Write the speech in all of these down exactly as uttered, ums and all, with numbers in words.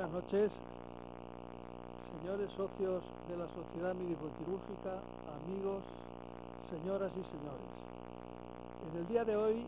Buenas noches, señores socios de la Sociedad Médico-Quirúrgica, amigos, señoras y señores. En el día de hoy,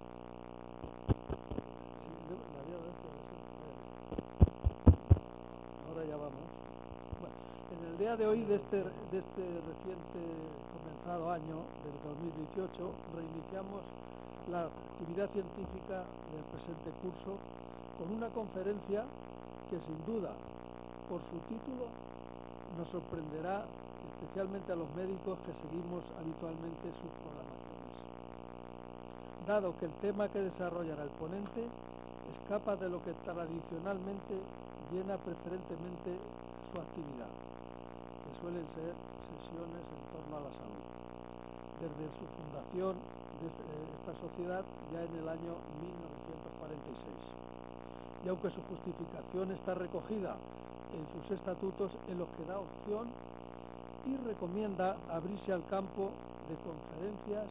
ahora ya vamos. Bueno, en el día de hoy de este, de este reciente comenzado año del dos mil dieciocho, reiniciamos la actividad científica del presente curso con una conferencia que sin duda, por su título, nos sorprenderá especialmente a los médicos que seguimos habitualmente sus programaciones, dado que el tema que desarrollará el ponente escapa de lo que tradicionalmente llena preferentemente su actividad, que suelen ser sesiones en torno a la salud, desde su fundación de esta sociedad ya en el año mil novecientos cuarenta y seis. Y aunque su justificación está recogida en sus estatutos, en los que da opción y recomienda abrirse al campo de conferencias,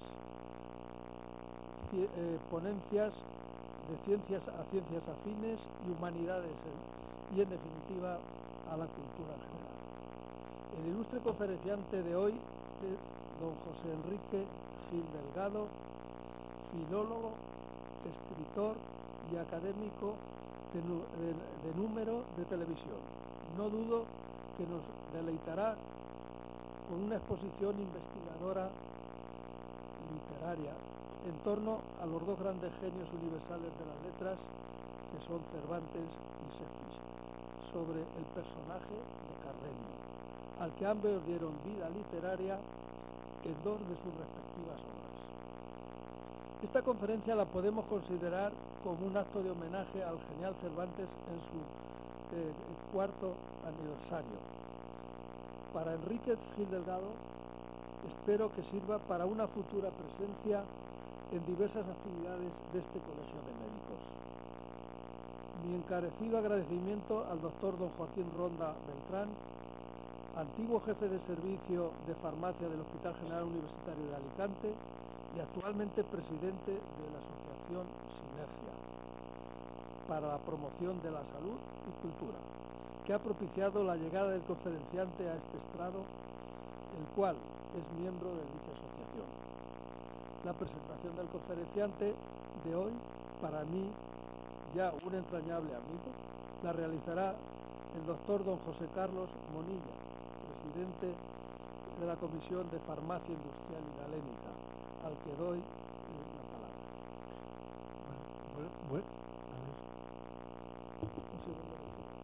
eh, ponencias de ciencias a ciencias afines y humanidades, eh, y en definitiva a la cultura en general. El ilustre conferenciante de hoy es don José Enrique Gil Delgado, filólogo, escritor y académico de, de, de número de televisión. No dudo que nos deleitará con una exposición investigadora literaria en torno a los dos grandes genios universales de las letras, que son Cervantes y Shakespeare, sobre el personaje de Cardenio, al que ambos dieron vida literaria en dos de sus respectivas obras. Esta conferencia la podemos considerar como un acto de homenaje al genial Cervantes en su eh, cuarto aniversario. Para Enrique Gil Delgado, espero que sirva para una futura presencia en diversas actividades de este Colegio de Médicos. Mi encarecido agradecimiento al doctor don Joaquín Ronda Beltrán, antiguo jefe de servicio de farmacia del Hospital General Universitario de Alicante y actualmente presidente de la Asociación Sinergia para la promoción de la salud y cultura, que ha propiciado la llegada del conferenciante a este estrado, el cual es miembro de dicha asociación. La presentación del conferenciante de hoy, para mí, ya un entrañable amigo, la realizará el doctor don José Carlos Monilla, presidente de la Comisión de Farmacia Industrial y Galénica, al que doy la palabra. Bueno, bueno, bueno, a ver. Un segundo.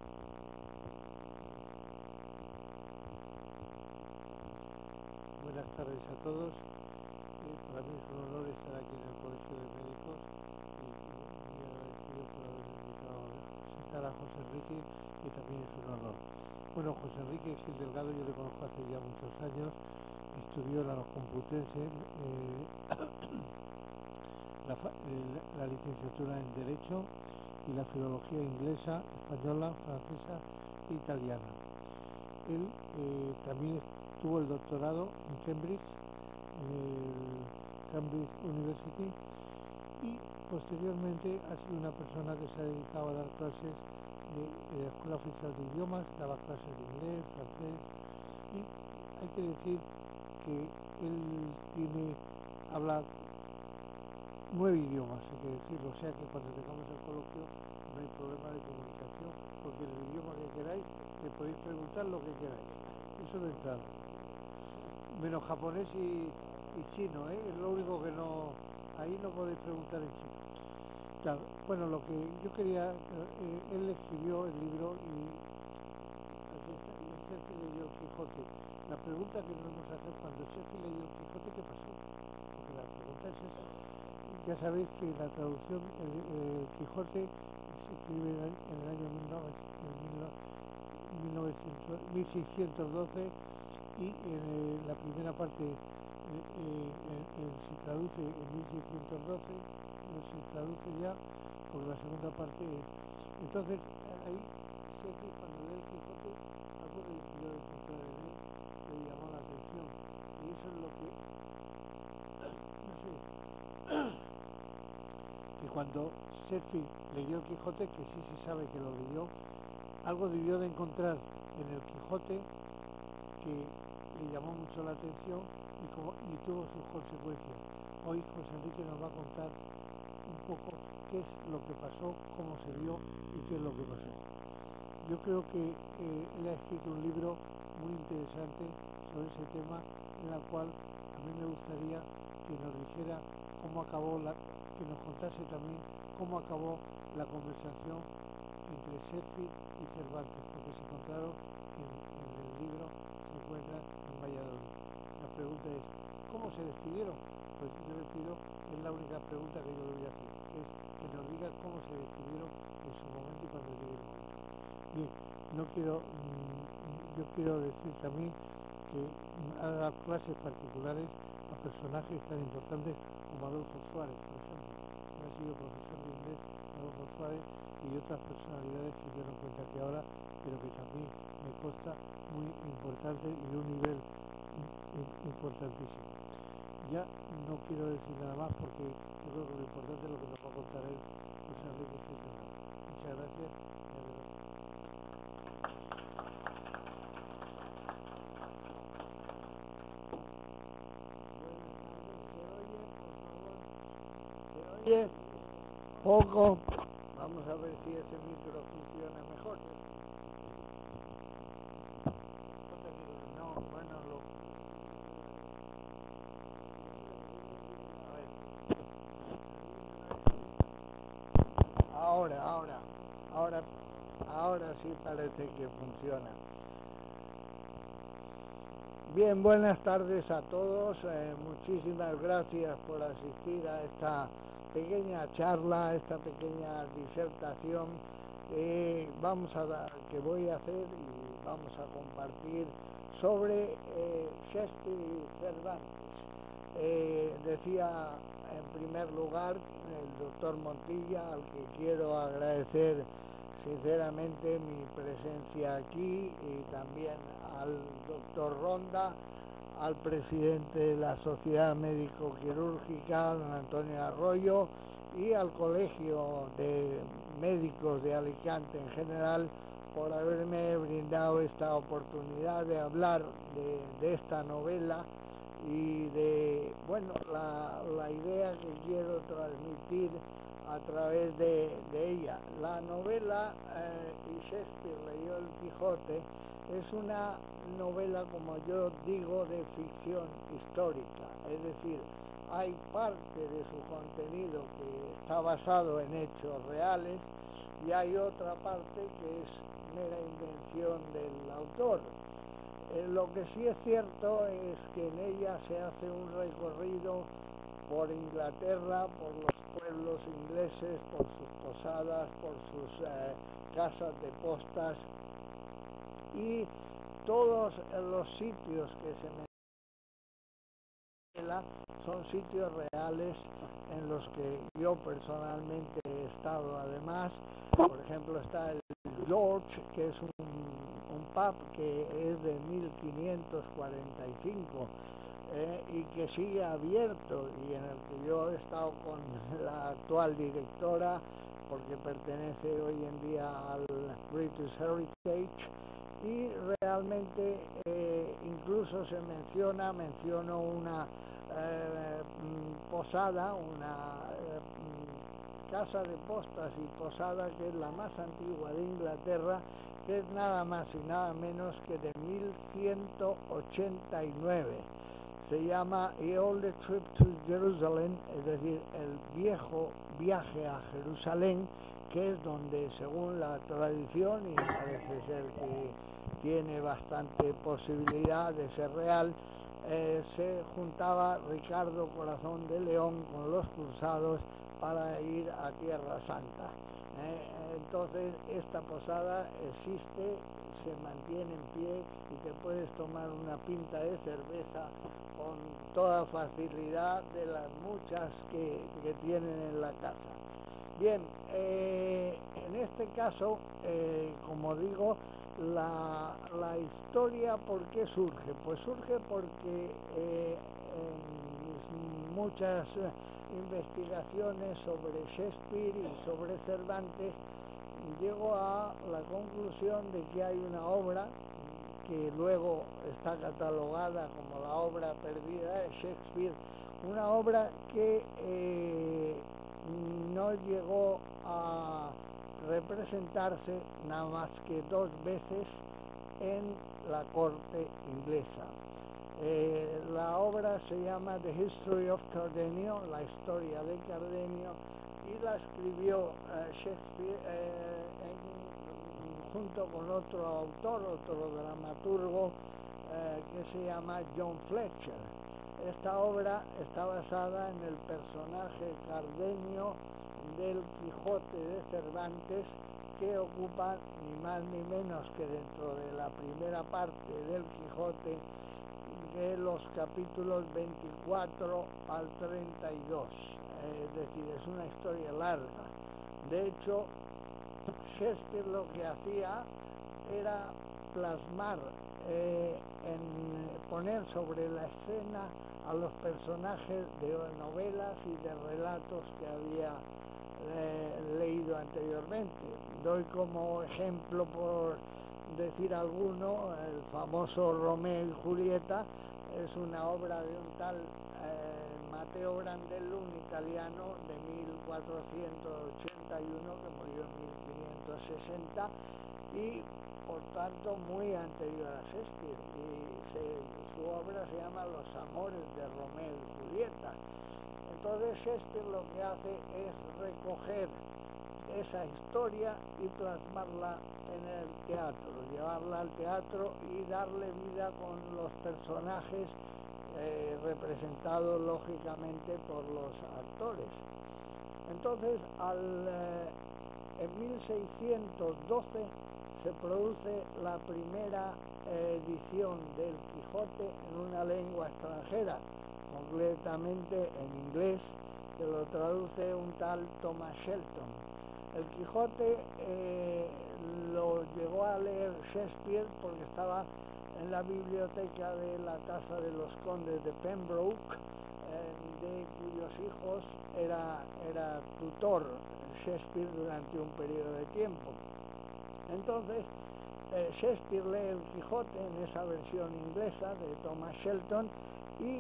Buenas tardes a todos. Eh, para mí es un honor estar aquí en el Colegio de Médicos y, y muy agradecido por haber invitado a presentar a José Enrique, que también es un honor. Bueno, José Enrique Gil Delgado yo le conozco hace ya muchos años. Estudió en la Complutense eh, la, eh, la licenciatura en Derecho y la filología inglesa, española, francesa e italiana. Él eh, también tuvo el doctorado en Cambridge, en el Cambridge University, y posteriormente ha sido una persona que se ha dedicado a dar clases de, de la Escuela Oficial de Idiomas, daba clases de inglés, francés, y hay que decir que él tiene, habla nueve idiomas, hay que decirlo, o sea que cuando tengamos el coloquio no hay problema de comunicación, porque en el idioma que queráis le podéis preguntar lo que queráis, eso de entrada. Menos japonés y, y chino, ¿eh? Es lo único que no, ahí no podéis preguntar en chino. Claro, bueno, lo que yo quería, eh, él escribió el libro y aquí está, y en Shakespeare leyó el Quijote. La pregunta que nos hemos hacer cuando Shakespeare leyó el Quijote, ¿qué pasó? Porque la pregunta es esa. Ya sabéis que la traducción, el, el Quijote se escribe en el, en el año mil seiscientos doce y en eh, la primera parte eh, eh, eh, se traduce en mil seiscientos doce, no se traduce ya, porque la segunda parte es... Entonces, ahí Shakespeare, cuando lee el Quijote, algo que yo encontré en él le llamó la atención, y eso es lo que, no sé, que cuando Shakespeare leyó el Quijote, que sí se sabe que lo leyó, algo debió de encontrar en el Quijote que le llamó mucho la atención y, como, y tuvo sus consecuencias. Hoy José Enrique nos va a contar un poco qué es lo que pasó, cómo se vio y qué es lo que pasó. Yo creo que eh, él ha escrito un libro muy interesante sobre ese tema, en la cual a mí me gustaría que nos dijera cómo acabó, la, que nos contase también cómo acabó la conversación entre Shakespeare y Cervantes, porque se encontraron en, en el libro, se encuentra en Valladolid. La pregunta es, ¿cómo se despidieron? Pues yo le pido, es la única pregunta que yo le voy a hacer, es que nos diga cómo se despidieron en su momento y cuando llegue el momento. Bien, no quiero, mmm, yo quiero decir también que ha dado clases particulares a personajes tan importantes como Adolfo Suárez, por ejemplo. Él ha sido profesor de inglés Adolfo Suárez y otras personalidades que yo no cuento aquí ahora, pero que también me consta muy importante y de un nivel importantísimo. Ya no quiero decir nada más porque yo creo que lo importante es lo que nos va a contar él, José Enrique Centenado. Muchas gracias y adelante. Oye, poco. Vamos a ver si ese micro funciona mejor. No, bueno, lo... A ver. Ahora, ahora, ahora, ahora sí parece que funciona. Bien, buenas tardes a todos. Eh, muchísimas gracias por asistir a esta pequeña charla, esta pequeña disertación eh, vamos a dar, que voy a hacer y vamos a compartir sobre eh, Shakespeare y Cervantes. Eh, decía en primer lugar el doctor Montilla, al que quiero agradecer sinceramente mi presencia aquí, y también al doctor Ronda, al presidente de la Sociedad Médico-Quirúrgica, don Antonio Arroyo, y al Colegio de Médicos de Alicante en general, por haberme brindado esta oportunidad de hablar de, de esta novela y de, bueno, la, la idea que quiero transmitir a través de, de ella. La novela eh, y Shakespeare leyó el Quijote es una novela, como yo digo, de ficción histórica, es decir, hay parte de su contenido que está basado en hechos reales y hay otra parte que es mera invención del autor. Eh, lo que sí es cierto es que en ella se hace un recorrido por Inglaterra, por los pueblos ingleses, por sus posadas, por sus eh, casas de postas, y todos los sitios que se mencionan son sitios reales en los que yo personalmente he estado. Además, por ejemplo, está el George, que es un, un pub que es de mil quinientos cuarenta y cinco eh, y que sigue abierto, y en el que yo he estado con la actual directora, porque pertenece hoy en día al British Heritage, y realmente eh, incluso se menciona, menciono una eh, posada, una eh, casa de postas y posada que es la más antigua de Inglaterra, que es nada más y nada menos que de mil ciento ochenta y nueve. Se llama The Old Trip to Jerusalem, es decir, el viejo viaje a Jerusalén, que es donde, según la tradición, y parece ser que tiene bastante posibilidad de ser real, eh, se juntaba Ricardo Corazón de León con los cruzados para ir a Tierra Santa. Eh, entonces, esta posada existe, se mantiene en pie y te puedes tomar una pinta de cerveza con toda facilidad de las muchas que, que tienen en la casa. Bien, eh, en este caso, eh, como digo, la, la historia, ¿por qué surge? Pues surge porque eh, en muchas investigaciones sobre Shakespeare y sobre Cervantes llego a la conclusión de que hay una obra que luego está catalogada como la obra perdida de Shakespeare, una obra que eh, no llegó a representarse nada más que dos veces en la corte inglesa. Eh, la obra se llama The History of Cardenio, la historia de Cardenio, y la escribió eh, Shakespeare eh, en, junto con otro autor, otro dramaturgo eh, que se llama John Fletcher. Esta obra está basada en el personaje Cardenio del Quijote de Cervantes, que ocupa ni más ni menos que dentro de la primera parte del Quijote de los capítulos veinticuatro al treinta y dos, es decir, es una historia larga. De hecho, Shakespeare lo que hacía era plasmar, eh, en poner sobre la escena a los personajes de novelas y de relatos que había eh, leído anteriormente. Doy como ejemplo, por decir alguno, el famoso Romeo y Julieta. Es una obra de un tal eh, Matteo Brandello, un italiano de mil cuatrocientos ochenta y uno, que murió en mil quinientos sesenta, y por tanto muy anterior a Shakespeare, y se, su obra se llama Los amores de Romeo y Julieta. Entonces Shakespeare lo que hace es recoger esa historia y plasmarla en el teatro, llevarla al teatro y darle vida con los personajes eh, representados lógicamente por los actores. Entonces, al, eh, en mil seiscientos doce se produce la primera eh, edición del Quijote en una lengua extranjera, concretamente en inglés, que lo traduce un tal Thomas Shelton. El Quijote eh, lo llegó a leer Shakespeare porque estaba en la biblioteca de la casa de los condes de Pembroke, eh, de cuyos hijos era, era tutor Shakespeare durante un periodo de tiempo. Entonces, eh, Shakespeare lee el Quijote en esa versión inglesa de Thomas Shelton y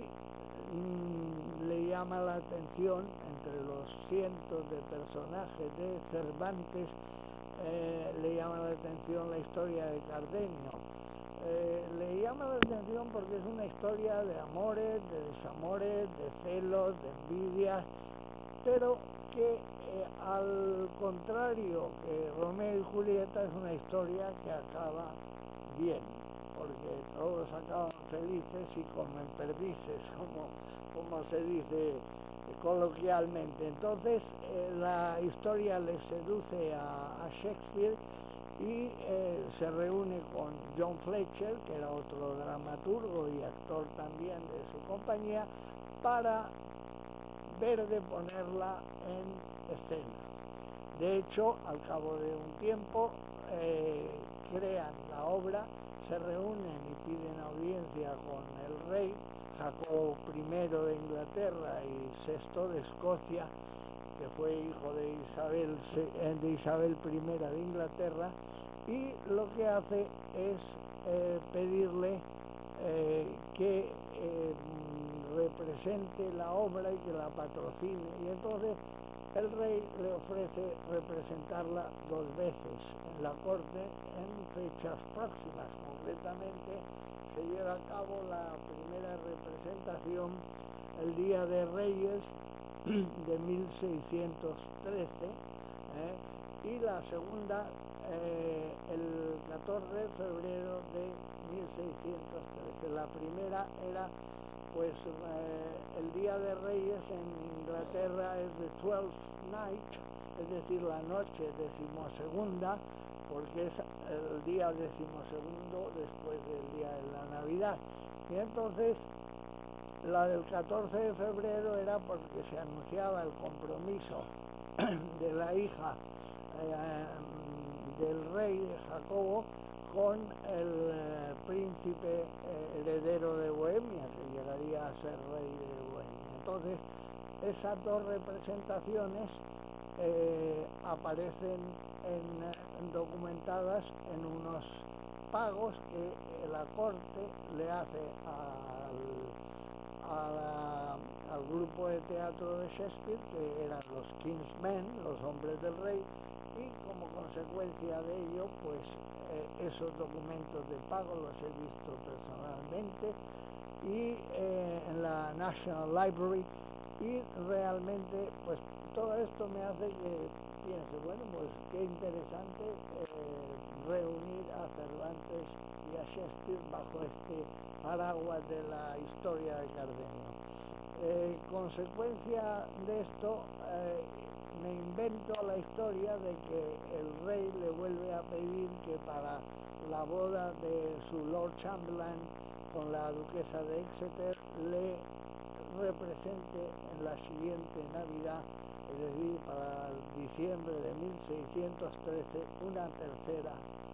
mmm, le llama la atención, entre los cientos de personajes de Cervantes, eh, le llama la atención la historia de Cardenio. Eh, le llama la atención porque es una historia de amores, de desamores, de celos, de envidias, pero que eh, al contrario que Romeo y Julieta es una historia que acaba bien, porque todos acaban felices y comen perdices, como, como se dice coloquialmente. Entonces eh, la historia le seduce a, a Shakespeare y eh, se reúne con John Fletcher, que era otro dramaturgo y actor también de su compañía, para ver de ponerla en escena. De hecho, al cabo de un tiempo, eh, crean la obra, se reúnen y piden audiencia con el rey Jacobo primero de Inglaterra y sexto de Escocia, que fue hijo de Isabel, de Isabel primera de Inglaterra, y lo que hace es eh, pedirle eh, que eh, represente la obra y que la patrocine. Y entonces el rey le ofrece representarla dos veces en la corte en fechas próximas. Concretamente, se lleva a cabo la primera representación el Día de Reyes de mil seiscientos trece, ¿eh? y la segunda eh, el catorce de febrero de mil seiscientos trece. La primera era, pues, eh, el Día de Reyes en Inglaterra es the twelfth night, es decir, la noche decimosegunda, porque es el día decimosegundo después del día de la Navidad. Y entonces la del catorce de febrero era porque se anunciaba el compromiso de la hija eh, del rey de Jacobo con el eh, príncipe eh, heredero de Bohemia, que llegaría a ser rey de Bohemia. Entonces, esas dos representaciones eh, aparecen en, en documentadas en unos pagos que la corte le hace al, a la, al grupo de teatro de Shakespeare, que eran los King's Men, los hombres del rey, y como consecuencia de ello, pues eh, esos documentos de pago los he visto personalmente y eh, en la National Library, y realmente pues todo esto me hace que piense, bueno, pues qué interesante eh, reunir a Cervantes y a Shakespeare bajo este paraguas de la historia de Cardenio. Eh, consecuencia de esto, eh, me invento la historia de que el rey le vuelve a pedir que para la boda de su Lord Chamberlain con la duquesa de Exeter le represente en la siguiente Navidad, es decir, para diciembre de mil seiscientos trece, una tercera,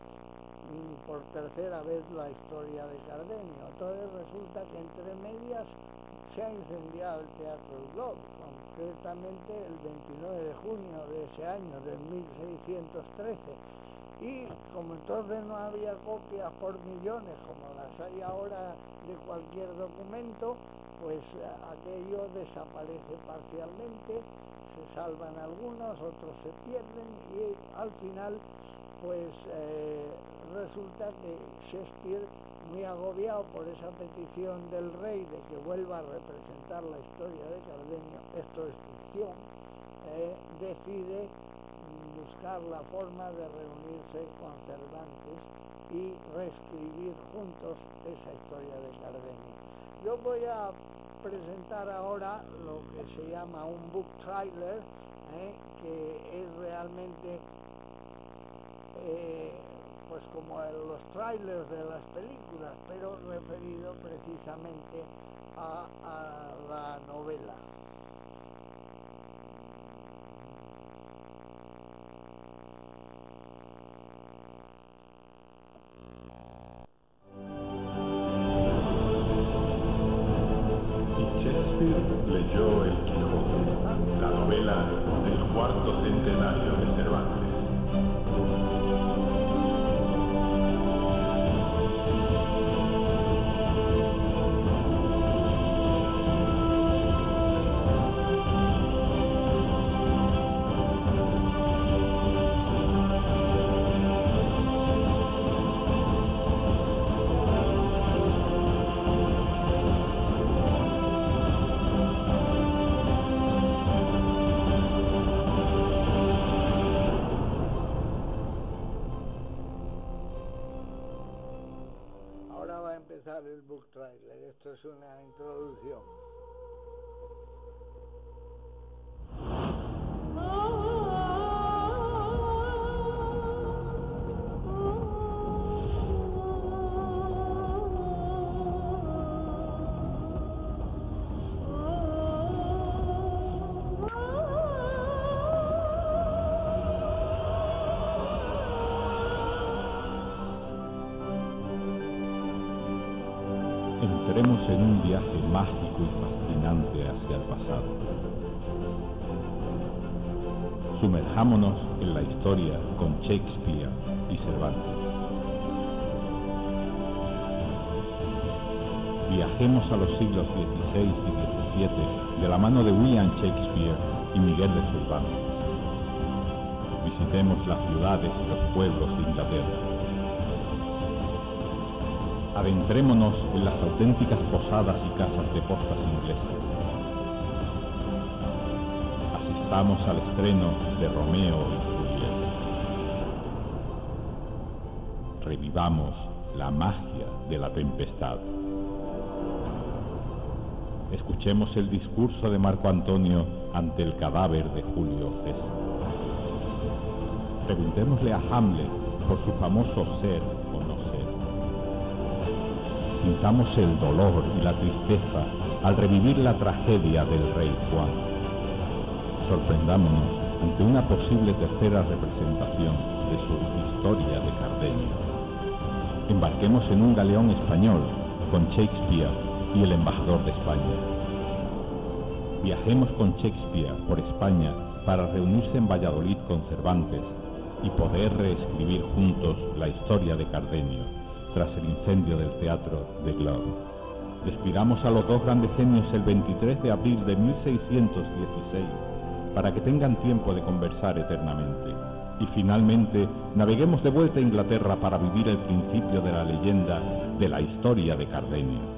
por tercera vez la historia de Cardenio. Entonces resulta que entre medias se ha incendiado el Teatro del Globe, concretamente el veintinueve de junio de ese año, de mil seiscientos trece. Y como entonces no había copias por millones como las hay ahora de cualquier documento, pues aquello desaparece parcialmente, se salvan algunos, otros se pierden y al final pues eh, resulta que Shakespeare, muy agobiado por esa petición del rey de que vuelva a representar la historia de Cardenio, esto es ficción, eh, decide buscar la forma de reunirse con Cervantes y reescribir juntos esa historia de Cardenio. Yo voy a presentar ahora lo que se llama un book trailer, eh, que es realmente eh, pues como los trailers de las películas, pero referido precisamente a, a la novela. Leyó El Quijote, la novela del cuarto centenario de Cervantes. El book trailer, esto es una introducción. Entremos en un viaje mágico y fascinante hacia el pasado. Sumerjámonos en la historia con Shakespeare y Cervantes. Viajemos a los siglos dieciséis y diecisiete de la mano de William Shakespeare y Miguel de Cervantes. Visitemos las ciudades y los pueblos de Inglaterra. Adentrémonos en las auténticas posadas y casas de postas inglesas. Asistamos al estreno de Romeo y Julieta. Revivamos la magia de la tempestad. Escuchemos el discurso de Marco Antonio ante el cadáver de Julio César. Preguntémosle a Hamlet por su famoso ser o no ser. Sintamos el dolor y la tristeza al revivir la tragedia del rey Juan. Sorprendámonos ante una posible tercera representación de su historia de Cardenio. Embarquemos en un galeón español con Shakespeare y el embajador de España. Viajemos con Shakespeare por España para reunirse en Valladolid con Cervantes y poder reescribir juntos la historia de Cardenio tras el incendio del teatro de Globe. Despidamos a los dos grandes genios el veintitrés de abril de mil seiscientos dieciséis para que tengan tiempo de conversar eternamente. Y finalmente naveguemos de vuelta a Inglaterra para vivir el principio de la leyenda de la historia de Cardenio.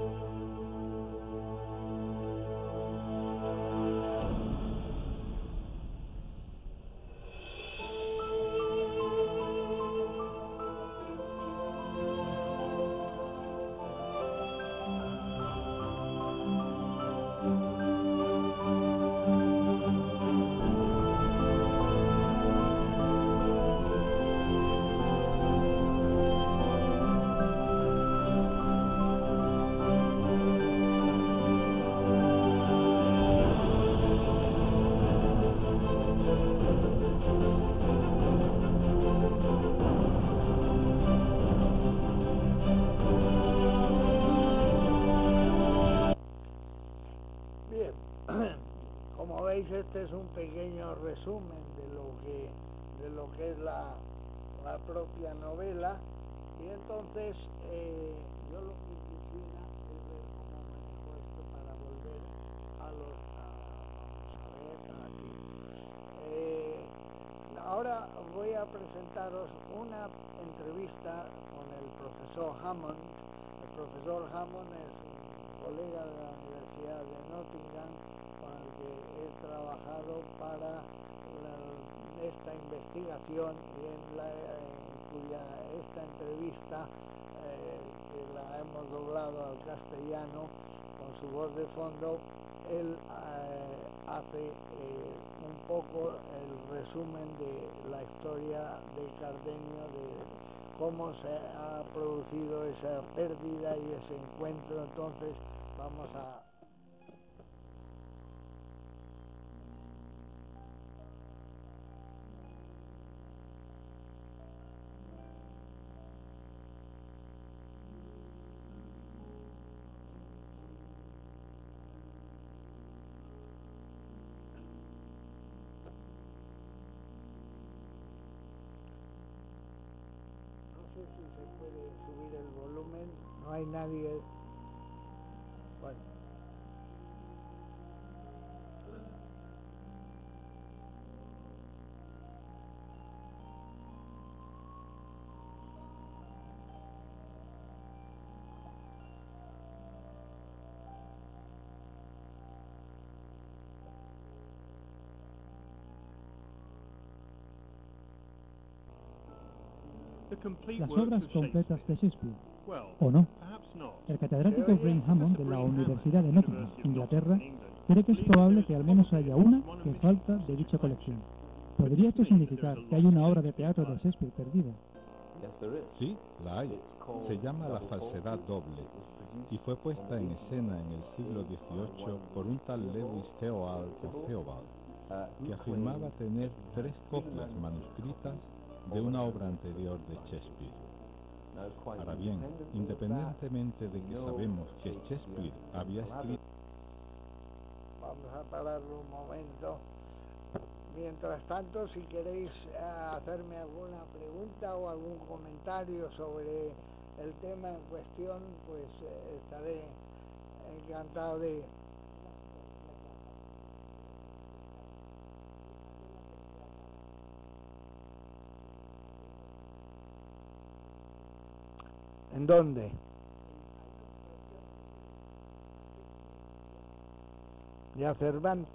Este es un pequeño resumen de lo que de lo que es la, la propia novela, y entonces eh, yo lo que quisiera es ver cómo manejo esto para volver a los a, vamos a ver aquí. Eh, ahora voy a presentaros una entrevista con el profesor Hammond. El profesor Hammond es un colega de la Universidad de Nottingham con el que he trabajado para la, esta investigación, y en, la, en cuya esta entrevista eh, que la hemos doblado al castellano con su voz de fondo, él eh, hace eh, un poco el resumen de la historia de Cardenio, de cómo se ha producido esa pérdida y ese encuentro. Entonces vamos a si se puede subir el volumen. No hay nadie. Bueno. Las obras completas de Shakespeare, ¿o no? El catedrático Graham Hammond de la Universidad de Nottingham, Inglaterra, cree que es probable que al menos haya una que falta de dicha colección. ¿Podría esto significar que hay una obra de teatro de Shakespeare perdida? Sí, la hay. Se llama La falsedad doble y fue puesta en escena en el siglo dieciocho por un tal Lewis Theobald o Theobald, que afirmaba tener tres copias manuscritas de una obra anterior de Shakespeare. Ahora bien, independientemente de que sabemos que Shakespeare había escrito... Vamos a parar un momento. Mientras tanto, si queréis uh, hacerme alguna pregunta o algún comentario sobre el tema en cuestión, pues eh, estaré encantado de... ¿En dónde? Ya Cervantes.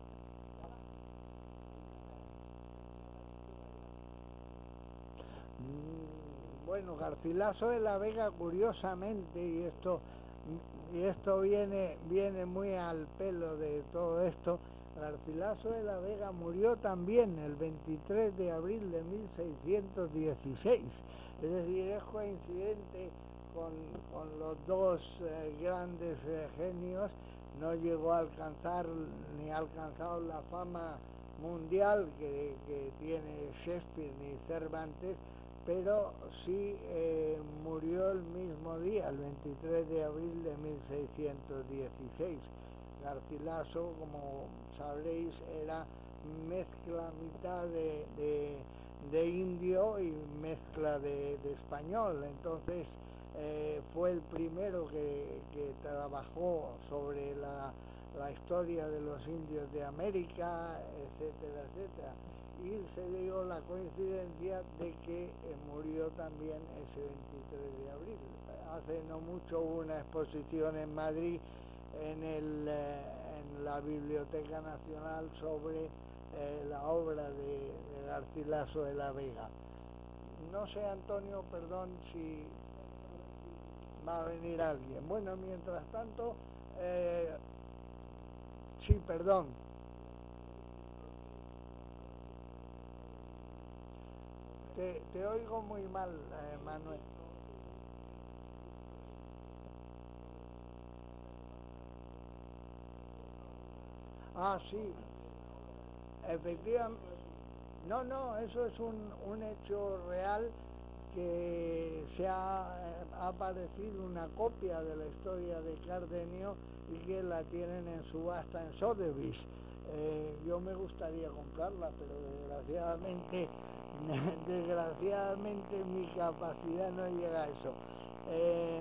Bueno, Garcilaso de la Vega, curiosamente, y esto y esto viene viene muy al pelo de todo esto, Garcilaso de la Vega murió también el veintitrés de abril de mil seiscientos dieciséis, es decir, es coincidente con, con los dos eh, grandes eh, genios. No llegó a alcanzar ni ha alcanzado la fama mundial que, que tiene Shakespeare ni Cervantes, pero sí eh, murió el mismo día, el veintitrés de abril de mil seiscientos dieciséis. Garcilaso, como sabréis, era mezcla mitad de, de, de indio y mezcla de, de español. Entonces eh, fue el primero que, que trabajó sobre la, la historia de los indios de América, etcétera, etcétera. Y se dio la coincidencia de que eh, murió también ese veintitrés de abril. Hace no mucho hubo una exposición en Madrid, en, el, eh, en la Biblioteca Nacional, sobre eh, la obra de, de Garcilaso de la Vega. No sé, Antonio, perdón, si va a venir alguien. Bueno, mientras tanto, eh, sí, perdón. Te, te oigo muy mal, eh, Manuel. Ah, sí, efectivamente. No, no, eso es un, un hecho real, que se ha, ha aparecido una copia de la historia de Cardenio y que la tienen en subasta en Sotheby's. Eh, yo me gustaría comprarla, pero desgraciadamente, desgraciadamente mi capacidad no llega a eso. Eh,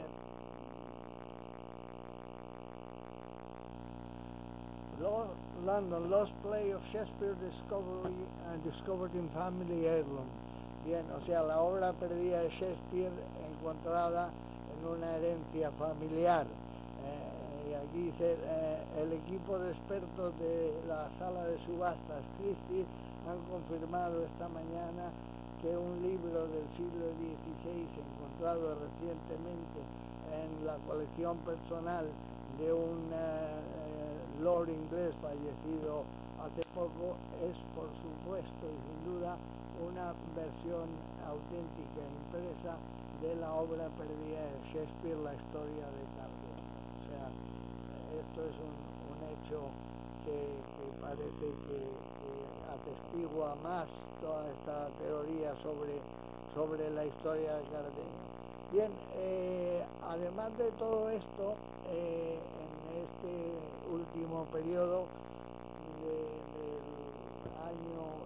London, Lost Play of Shakespeare discovery, uh, discovered in family heirloom. Bien, o sea, la obra perdida de Shakespeare encontrada en una herencia familiar. Eh, y aquí dice, eh, el equipo de expertos de la sala de subastas Christie's han confirmado esta mañana que un libro del siglo dieciséis encontrado recientemente en la colección personal de un eh, lord inglés fallecido hace poco es, por supuesto y sin duda, una versión auténtica impresa de la obra perdida de Shakespeare, La historia de Cardenio. O sea, esto es un, un hecho que, que parece que, que atestigua más toda esta teoría sobre, sobre la historia de Cardenio. Bien, eh, además de todo esto, eh, en este último periodo de, del año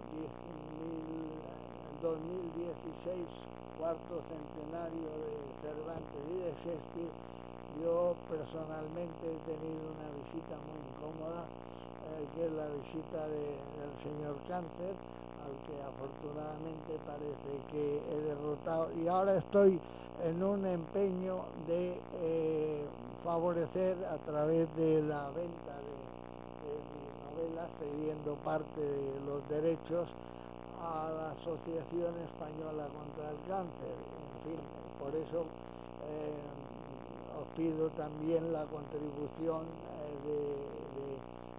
dos mil dieciséis, cuarto centenario de Cervantes y de Shakespeare, yo personalmente he tenido una visita muy incómoda, eh, que es la visita de, del señor Cáncer, al que afortunadamente parece que he derrotado, y ahora estoy en un empeño de eh, favorecer a través de la venta de, de mis novelas, cediendo parte de los derechos a la Asociación Española contra el Cáncer. En fin, por eso eh, os pido también la contribución eh, de, de,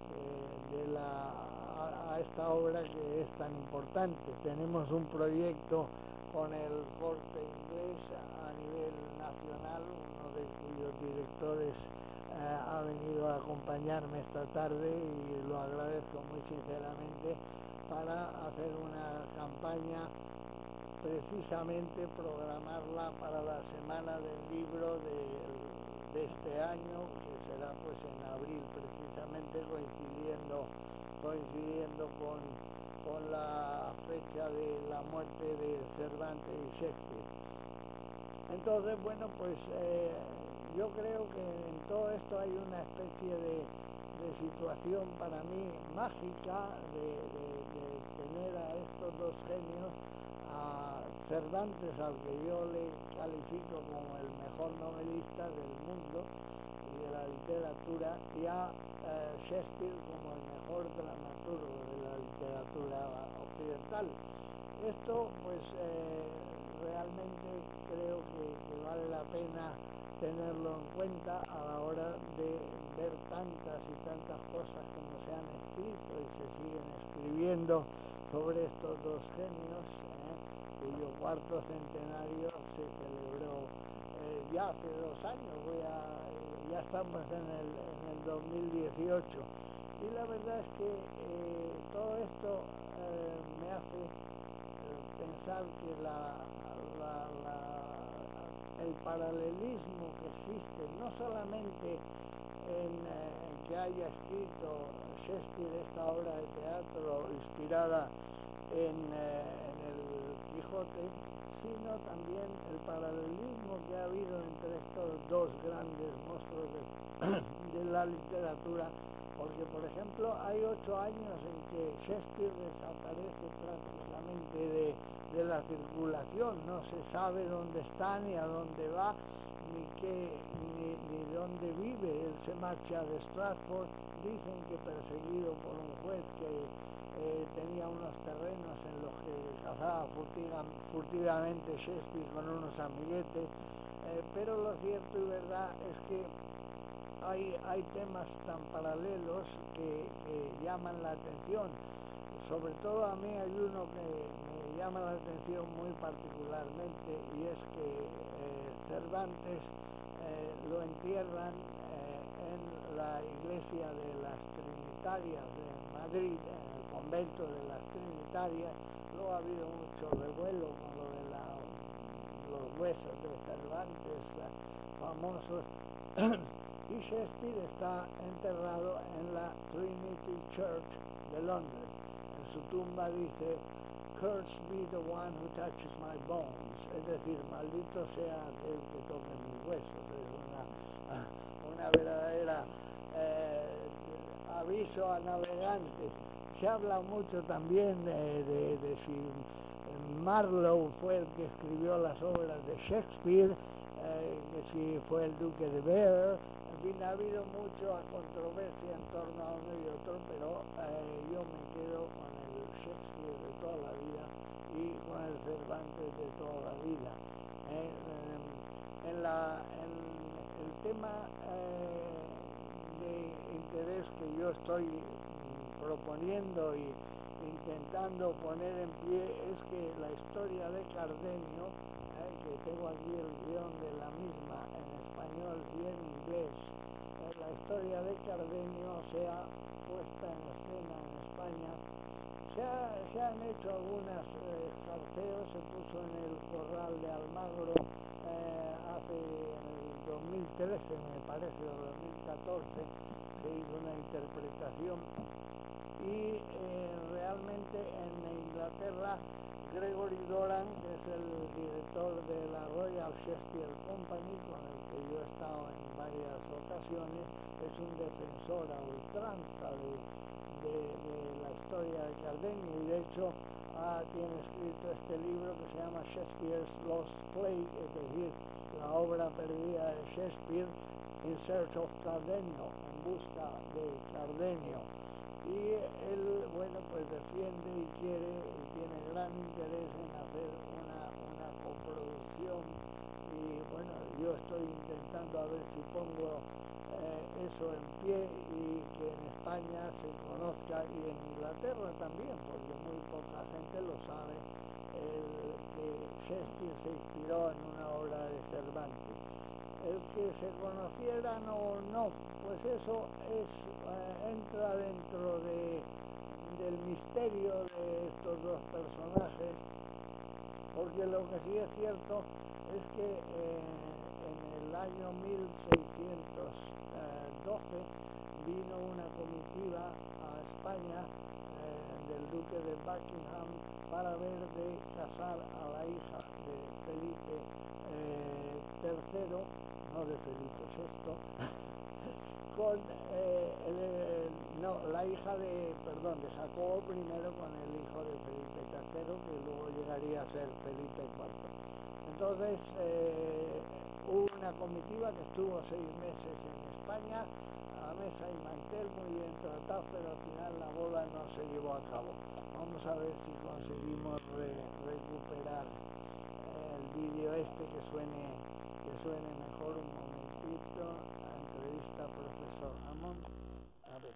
eh, de la, a, a esta obra que es tan importante. Tenemos un proyecto con el Corte Inglés a nivel nacional, uno de cuyos directores eh, ha venido a acompañarme esta tarde y lo agradezco muy sinceramente, para hacer una campaña, precisamente programarla para la Semana del Libro de, de este año, que será pues en abril, precisamente coincidiendo, coincidiendo con, con la fecha de la muerte de Cervantes y Shakespeare. Entonces, bueno, pues eh, yo creo que en todo esto hay una especie de de situación para mí mágica de, de, de tener a estos dos genios, a Cervantes, al que yo le califico como el mejor novelista del mundo y de la literatura, y a eh, Shakespeare como el mejor dramaturgo de la literatura occidental. Esto pues eh, realmente creo que, que vale la pena tenerlo en cuenta a la hora de ver tantas y tantas cosas como se han escrito y se siguen escribiendo sobre estos dos genios, eh, cuyo cuarto centenario se celebró eh, ya hace dos años, voy a, ya estamos en el, en el dos mil dieciocho, y la verdad es que eh, todo esto eh, me hace eh, pensar que la, la, la el paralelismo que existe, no solamente en eh, que haya escrito Shakespeare esta obra de teatro inspirada en, eh, en el Quijote, sino también el paralelismo que ha habido entre estos dos grandes monstruos de, de la literatura, porque por ejemplo hay ocho años en que Shakespeare desaparece prácticamente de, de la circulación, no se sabe dónde está, ni a dónde va, ni qué, ni, ni dónde vive. Él se marcha de Stratford, dicen que perseguido por un juez que eh, tenía unos terrenos en los que cazaba furtiva, furtivamente Shakespeare con unos amiguetes, eh, pero lo cierto y verdad es que hay, hay temas tan paralelos que, que llaman la atención. Sobre todo a mí hay uno que me llama la atención muy particularmente, y es que eh, Cervantes eh, lo entierran eh, en la iglesia de las Trinitarias de Madrid, en el convento de las Trinitarias. Luego ha habido mucho revuelo con lo de la, los huesos de Cervantes famosos, y Shakespeare está enterrado en la Trinity Church de Londres. En su tumba dice: "Cursed be the one who touches my bones", es decir, maldito sea aquel que toque mis huesos. Es una, una verdadera eh, aviso a navegantes. Se habla mucho también de, de, de si Marlowe fue el que escribió las obras de Shakespeare, eh, que si fue el duque de Bear. En fin, ha habido mucha controversia en torno a uno y otro, pero eh, yo me quedo con el Shakespeare de toda la vida y con el Cervantes de toda la vida. Eh, en, la, en el tema eh, de interés que yo estoy proponiendo y intentando poner en pie es que la historia de Cardenio, eh, que tengo aquí el guión de la misma en español y en inglés, eh, la historia de Cardenio sea puesta en escena en España. Se, ha, se han hecho algunos eh, jarteos, se puso en el Corral de Almagro eh, hace en el dos mil trece, me parece, o dos mil catorce, se hizo una interpretación. Y eh, realmente en Inglaterra, Gregory Doran, que es el director de la Royal Shakespeare Company, con el que yo he estado en varias ocasiones, es un defensor a ultranza de, de, de la historia de Cardenio, y de hecho ah, tiene escrito este libro que se llama Shakespeare's Lost Play, es decir, la obra perdida de Shakespeare, In Search of Cardenio, en busca de Cardenio. Y él, bueno, pues defiende y quiere, y tiene gran interés en hacer una, una coproducción, y bueno, yo estoy intentando a ver si pongo eh, eso en pie y que en España se conozca, y en Inglaterra también, porque muy poca gente lo sabe, el que Shakespeare se inspiró en una obra de Cervantes. El que se conocieran o no, pues eso es, eh, entra dentro de, del misterio de estos dos personajes, porque lo que sí es cierto es que eh, en el año mil seiscientos doce vino una comitiva a España eh, del duque de Buckingham para ver de casar a la hija de Felipe eh, tercero, no de Felipe sexto, con eh, el, el, no, la hija de, perdón, de Jacobo primero con el hijo de Felipe tercero, que luego llegaría a ser Felipe cuarto. Entonces eh, hubo una comitiva que estuvo seis meses en España, a mesa y mantel, muy bien tratado, pero al final la boda no se llevó a cabo. Vamos a ver si conseguimos re, recuperar eh, el vídeo este que suene que suene mejor. Un momentito, la entrevista al profesor Hammond. A ver.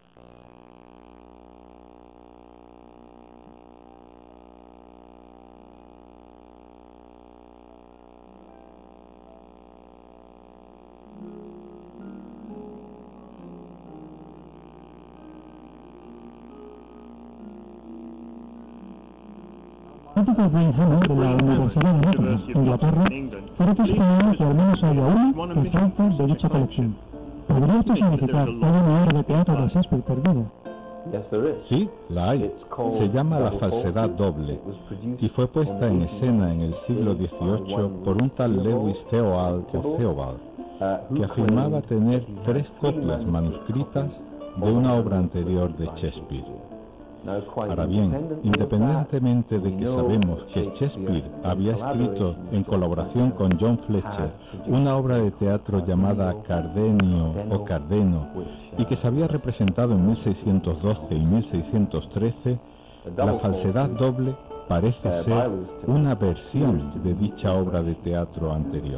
Arthur Green Hammond de la Universidad de Nottingham, Inglaterra, parece esperar que al menos haya uno que falta de dicha colección. ¿Podría usted significar que hay una obra de teatro de Shakespeare perdida? Sí, la hay. Se llama La falsedad doble y fue puesta en escena en el siglo dieciocho por un tal Lewis Theobald o Theobald, que afirmaba tener tres copias manuscritas de una obra anterior de Shakespeare. Ahora bien, independientemente de que sabemos que Shakespeare había escrito en colaboración con John Fletcher una obra de teatro llamada Cardenio o Cardeno y que se había representado en mil seiscientos doce y mil seiscientos trece, La falsedad doble parece ser una versión de dicha obra de teatro anterior.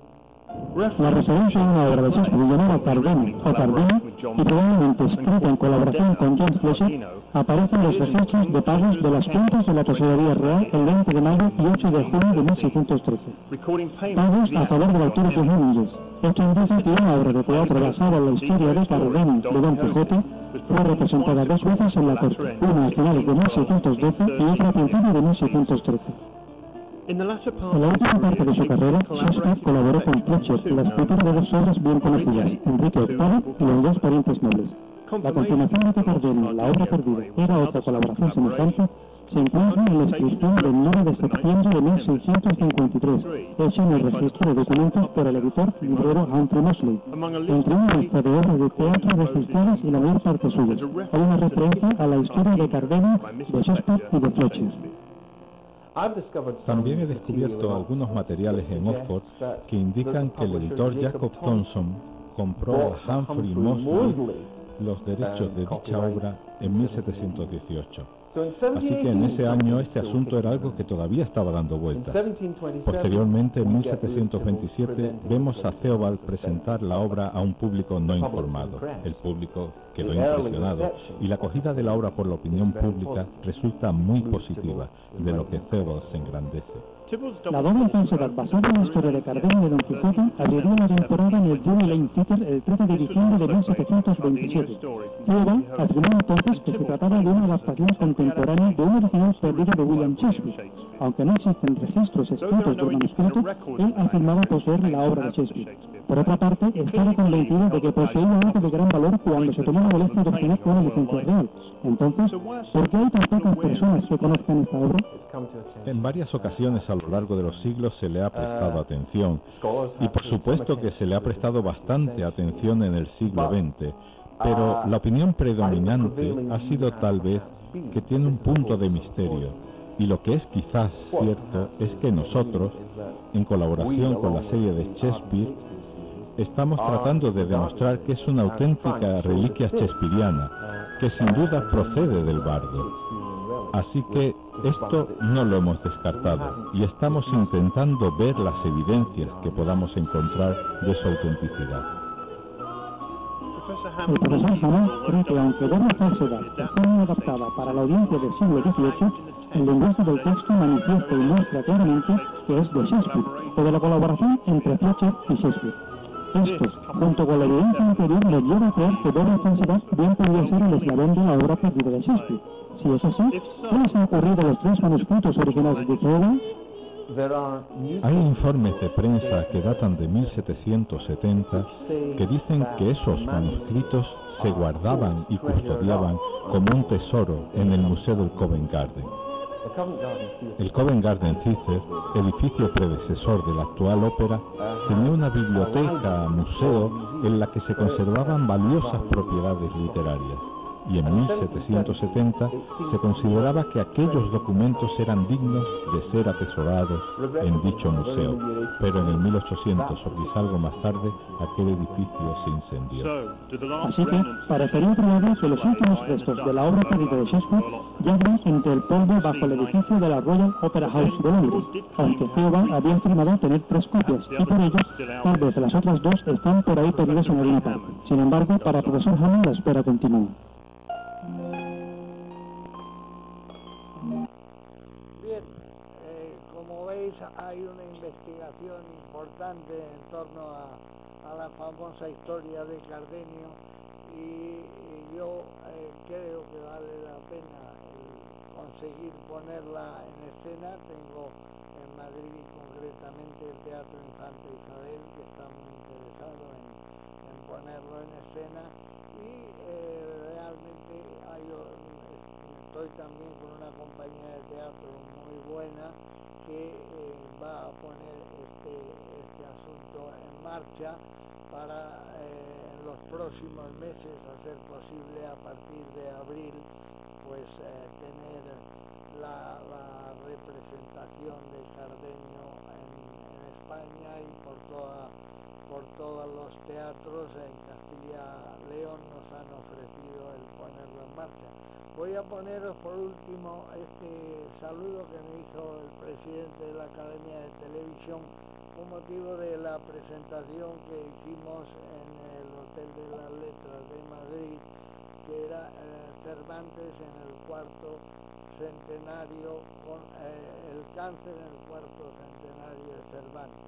La referencia a una obra de Shakespeare llamada Cardenio o Cardeno y probablemente escrita en colaboración con John Fletcher aparece en los registros de pagos de las cuentas de la Tesorería Real el veinte de mayo y ocho de junio de mil seiscientos trece. Pagos a favor del autor de Núñez. Esto indica que una obra de teatro basada en la historia de Cardenio de Don Quijote fue representada dos veces en la corte, una a finales de mil seiscientos doce y otra a principios de mil seiscientos trece. En la última parte de su carrera, Shakespeare colaboró con Fletcher en la escritura de dos obras bien conocidas, Enrique octavo y Los dos parientes nobles. La continuación de que Cardenio, La obra perdida, era otra colaboración semejante, se encuentra en la inscripción del nueve de septiembre de mil seiscientos cincuenta y tres, hecha en el registro de documentos por el editor librero Humphrey Mosley. Entre una lista de obras de teatro registradas y la mayor parte suyas, hay una referencia a la historia de Cardenio, de Shakespeare y de Fletcher. También he descubierto algunos materiales en Oxford que indican que el editor Jacob Thompson compró a Humphrey Mosley los derechos de dicha obra en mil setecientos dieciocho. Así que en ese año este asunto era algo que todavía estaba dando vueltas. Posteriormente, en mil setecientos veintisiete, vemos a Theobald presentar la obra a un público no informado. El público quedó impresionado y la acogida de la obra por la opinión pública resulta muy positiva, de lo que Theobald se engrandece. La doble falsedad basada en la historia de Cardenio de Don Quijote abrió la temporada en el Drury Lane Theatre el trece de diciembre de mil setecientos veintisiete. Theobald afirmó entonces que se trataba de una adaptación contemporánea de un original perdido de William Shakespeare. Aunque no existen registros escritos del manuscrito, él afirmaba poseer la obra de Shakespeare. Por otra parte, estaba convencido de que poseía algo de gran valor cuando se tomó la molestia de obtener una licencia real. Entonces, ¿por qué hay tan pocas personas que conozcan esta obra? En varias ocasiones a lo largo de los siglos se le ha prestado atención, y por supuesto que se le ha prestado bastante atención en el siglo veinte, pero la opinión predominante ha sido tal vez que tiene un punto de misterio, y lo que es quizás cierto es que nosotros, en colaboración con la serie de Shakespeare, estamos tratando de demostrar que es una auténtica reliquia shakespeariana, que sin duda procede del bardo. Así que esto no lo hemos descartado y estamos intentando ver las evidencias que podamos encontrar de su autenticidad. El profesor Hammond cree que aunque doble falsedad está muy adaptada para la audiencia del siglo dieciocho, el lenguaje del texto manifiesta y muestra claramente que es de Shakespeare o de la colaboración entre Fletcher y Shakespeare. Esto, junto con la evidencia anterior, nos lleva a creer que doble falsedad bien podría ser el eslabón de la obra perdida de Shakespeare. Si es así, ¿qué les ha ocurrido a los tres manuscritos originales de Theobald? Hay informes de prensa que datan de mil setecientos setenta que dicen que esos manuscritos se guardaban y custodiaban como un tesoro en el Museo del Covent Garden. El Covent Garden Theatre, edificio predecesor de la actual ópera, tenía una biblioteca museo en la que se conservaban valiosas propiedades literarias. Y en mil setecientos setenta se consideraba que aquellos documentos eran dignos de ser atesorados en dicho museo, pero en el mil ochocientos o quizá algo más tarde aquel edificio se incendió. Así que parecería probable que los últimos restos de la obra perdida de Shakespeare yacen entre el polvo bajo el edificio de la Royal Opera House de Londres, aunque Theobald había afirmado tener tres copias y por ello tal vez las otras dos están por ahí perdidas en alguna parte. Sin embargo, para el profesor Hammond la espera continúa. Bien, eh, como veis hay una investigación importante en torno a, a la famosa historia de Cardenio y, y yo eh, creo que vale la pena eh, conseguir ponerla en escena. Tengo en Madrid concretamente el Teatro Infanta Isabel, que está muy interesado en, en ponerlo buena y eh, realmente hay, estoy también con una compañía de teatro muy buena que eh, va a poner este, este asunto en marcha para eh, en los próximos meses, a ser posible a partir de abril, pues eh, tener la, la representación de Cardenio en, en España y por toda por todos los teatros en Castilla y León nos han ofrecido el ponerlo en marcha. Voy a poneros por último este saludo que me hizo el presidente de la Academia de Televisión con motivo de la presentación que hicimos en el Hotel de las Letras de Madrid, que era eh, Cervantes en el cuarto centenario, con eh, el cáncer en el cuarto centenario de Cervantes.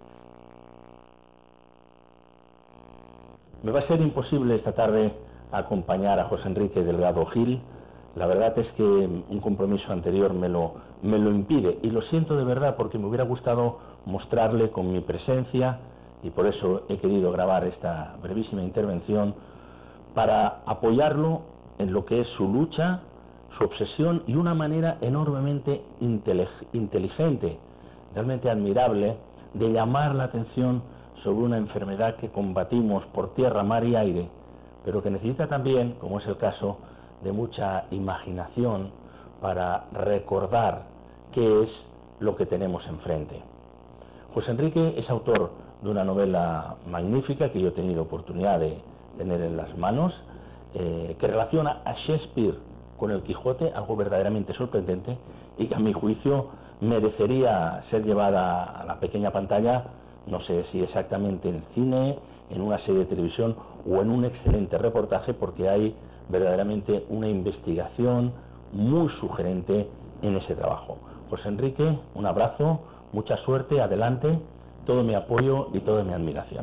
Me va a ser imposible esta tarde acompañar a José Enrique Delgado Gil. La verdad es que un compromiso anterior me lo, me lo impide y lo siento de verdad porque me hubiera gustado mostrarle con mi presencia y por eso he querido grabar esta brevísima intervención para apoyarlo en lo que es su lucha, su obsesión y una manera enormemente inteligente, realmente admirable, de llamar la atención sobre una enfermedad que combatimos por tierra, mar y aire, pero que necesita también, como es el caso, de mucha imaginación para recordar qué es lo que tenemos enfrente. José Enrique es autor de una novela magnífica que yo he tenido oportunidad de tener en las manos, eh, que relaciona a Shakespeare con el Quijote, algo verdaderamente sorprendente y que a mi juicio merecería ser llevada a la pequeña pantalla, no sé si exactamente en cine, en una serie de televisión o en un excelente reportaje, porque hay verdaderamente una investigación muy sugerente en ese trabajo. José Enrique, un abrazo, mucha suerte, adelante, todo mi apoyo y toda mi admiración.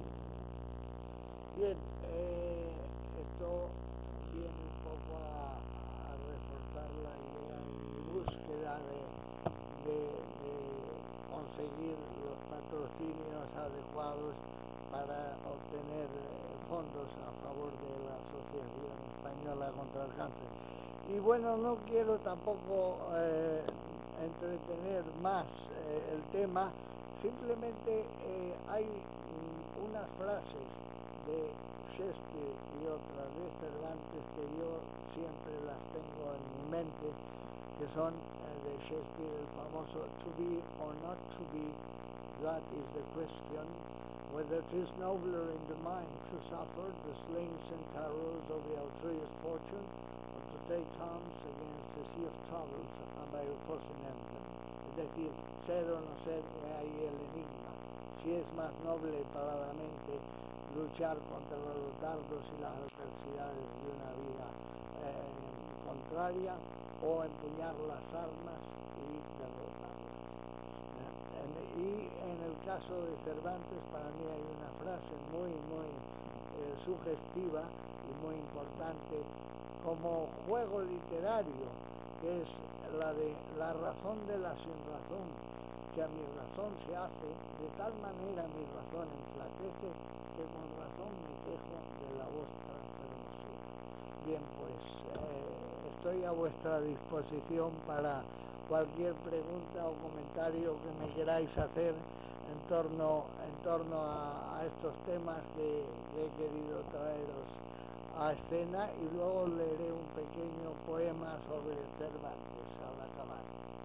Bien, eh, esto viene un poco a, a reforzar la idea de mi búsqueda de, de, de conseguir los patrocinios adecuados para obtener eh, fondos a favor de la Asociación Española contra el Cáncer. Y bueno, no quiero tampoco eh, entretener más eh, el tema, simplemente eh, hay mm, unas frases de Shakespeare y otras de Cervantes que yo siempre las tengo en mi mente, que son eh, de Shakespeare, el famoso "to be or not to be, that is the question, whether it is nobler in the mind to suffer the slings and arrows of the altruist fortune, or to take arms against the sea of troubles by opposing them". Es decir, ser o no ser, ahí el enigma. Si es más noble para la mente luchar contra los dardos y las adversidades de una vida eh, contraria, o empuñar las armas y derrotarlas. Eh, y en el caso de Cervantes, para mí hay una frase muy, muy eh, sugestiva y muy importante como juego literario, que es la de la razón de la sinrazón, que a mi razón se hace, de tal manera mi razón enflaquece, que con razón me quejo de la vuestra hermosura. Bien, pues eh, estoy a vuestra disposición para cualquier pregunta o comentario que me queráis hacer en torno, en torno a, a estos temas que, que he querido traeros a escena, y luego leeré un pequeño poema sobre Cervantes al acabar.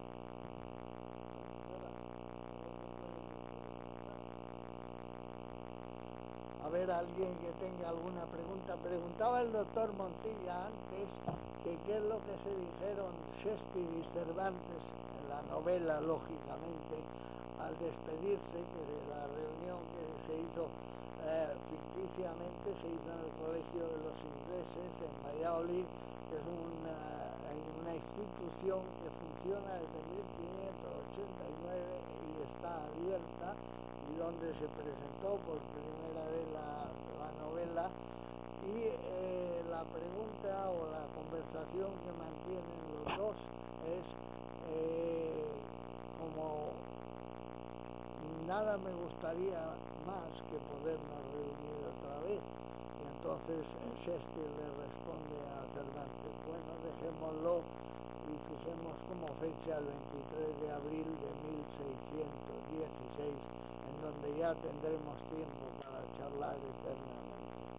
A ver, alguien que tenga alguna pregunta. Preguntaba el doctor Montilla antes que qué es lo que se dijeron Shakespeare y Cervantes en la novela, lógicamente, al despedirse, que de la reunión que se hizo eh, ficticiamente, se hizo en el Colegio de los Ingleses en Valladolid, que es una, una institución que funciona desde mil quinientos ochenta y nueve y está abierta, y donde se presentó por primera vez la, la novela, y eh, la pregunta o la conversación que mantienen los dos es eh, como nada me gustaría más que podernos reunir otra vez. Y entonces Shakespeare le responde a Cervantes, bueno, dejémoslo y fijemos como fecha el veintitrés de abril de mil seiscientos dieciséis, en donde ya tendremos tiempo para charlar eternamente.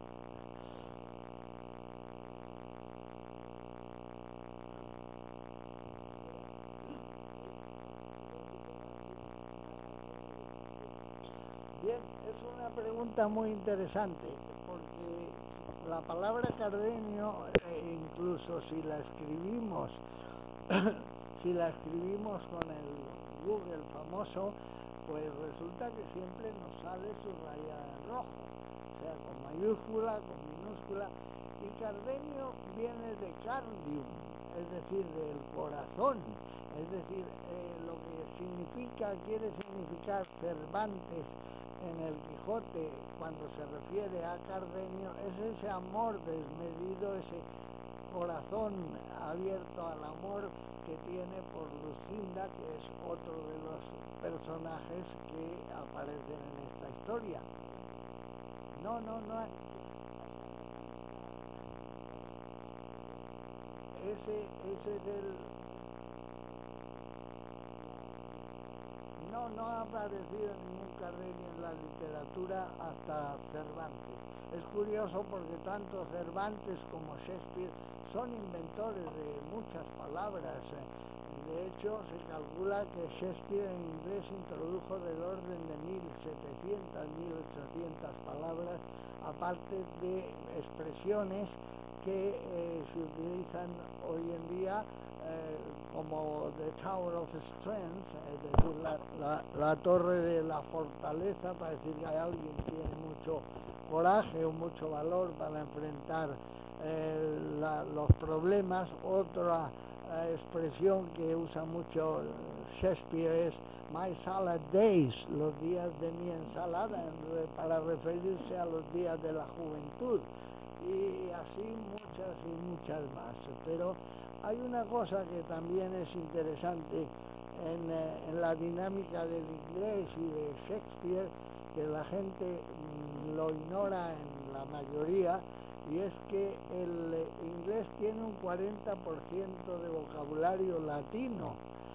Bien, es una pregunta muy interesante, porque la palabra Cardenio, eh, incluso si la escribimos, si la escribimos con el Google famoso, pues resulta que siempre nos sale subrayada en rojo, o sea, con mayúscula, con minúscula, y Cardenio viene de cardium, es decir, del corazón, es decir, eh, lo que significa, quiere significar Cervantes en el Quijote, cuando se refiere a Cardenio, es ese amor desmedido, ese corazón abierto al amor que tiene por Lucinda, que es otro de los personajes que aparecen en esta historia. No, no, no. Ese, ese del... No, no ha aparecido ningún Cardenio en la literatura hasta Cervantes. Es curioso porque tanto Cervantes como Shakespeare son inventores de muchas palabras. De hecho, se calcula que Shakespeare en inglés introdujo del orden de mil setecientas, mil ochocientas palabras, aparte de expresiones que eh, se utilizan hoy en día, eh, como The Tower of Strength, es decir, la, la, la torre de la fortaleza, para decir que hay alguien que tiene mucho coraje o mucho valor para enfrentar eh, la, los problemas. Otra eh, expresión que usa mucho Shakespeare es My Salad Days, los días de mi ensalada, para referirse a los días de la juventud, y así muchas y muchas más. Pero hay una cosa que también es interesante en, eh, en la dinámica del inglés y de Shakespeare, que la gente mm, lo ignora en la mayoría, y es que el eh, inglés tiene un cuarenta por ciento de vocabulario latino.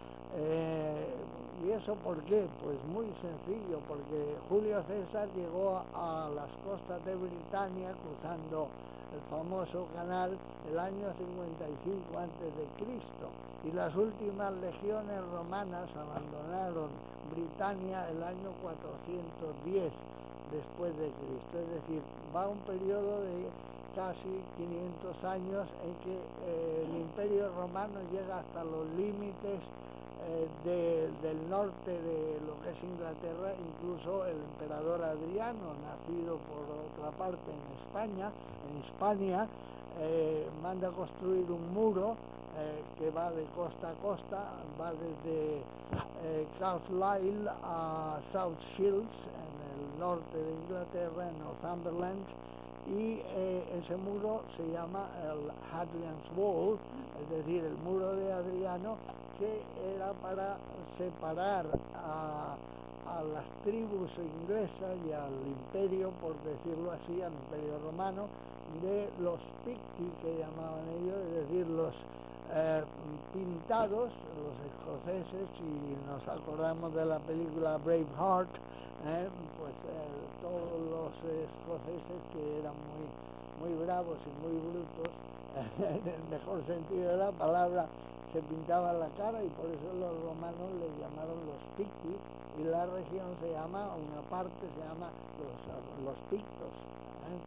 Eh, ¿Y eso por qué? Pues muy sencillo, porque Julio César llegó a, a las costas de Britania cruzando el famoso canal el año cincuenta y cinco antes de Cristo, y las últimas legiones romanas abandonaron Britania el año cuatrocientos diez después de Cristo. Es decir, va un periodo de casi quinientos años en que eh, el Imperio Romano llega hasta los límites eh, de, del norte de lo que es Inglaterra. Incluso el emperador Adriano, nacido por otra parte en España, en Hispania, eh, manda construir un muro eh, que va de costa a costa, va desde eh, Carlisle a South Shields, en el norte de Inglaterra, en Northumberland, y eh, ese muro se llama el Hadrian's Wall, es decir, el muro de Adriano, que era para separar a, a las tribus inglesas y al imperio, por decirlo así, al imperio romano, de los Picti, que llamaban ellos, es decir, los eh, pintados, los escoceses. Y nos acordamos de la película Braveheart, eh, pues eh, todos los escoceses que eran muy, muy bravos y muy brutos, en el mejor sentido de la palabra, se pintaban la cara, y por eso los romanos les llamaron los Picti, y la región se llama, una parte se llama los, los Pictos. ¿eh?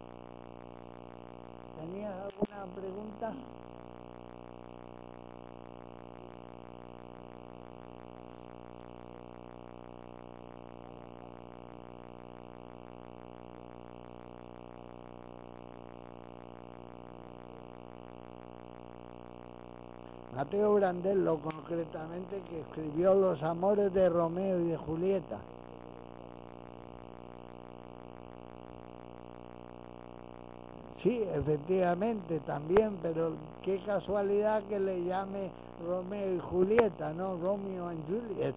¿Tenías alguna pregunta? Mateo Brandello, concretamente, que escribió Los amores de Romeo y de Julieta. Sí, efectivamente, también, pero qué casualidad que le llame Romeo y Julieta, ¿no? Romeo and Juliet.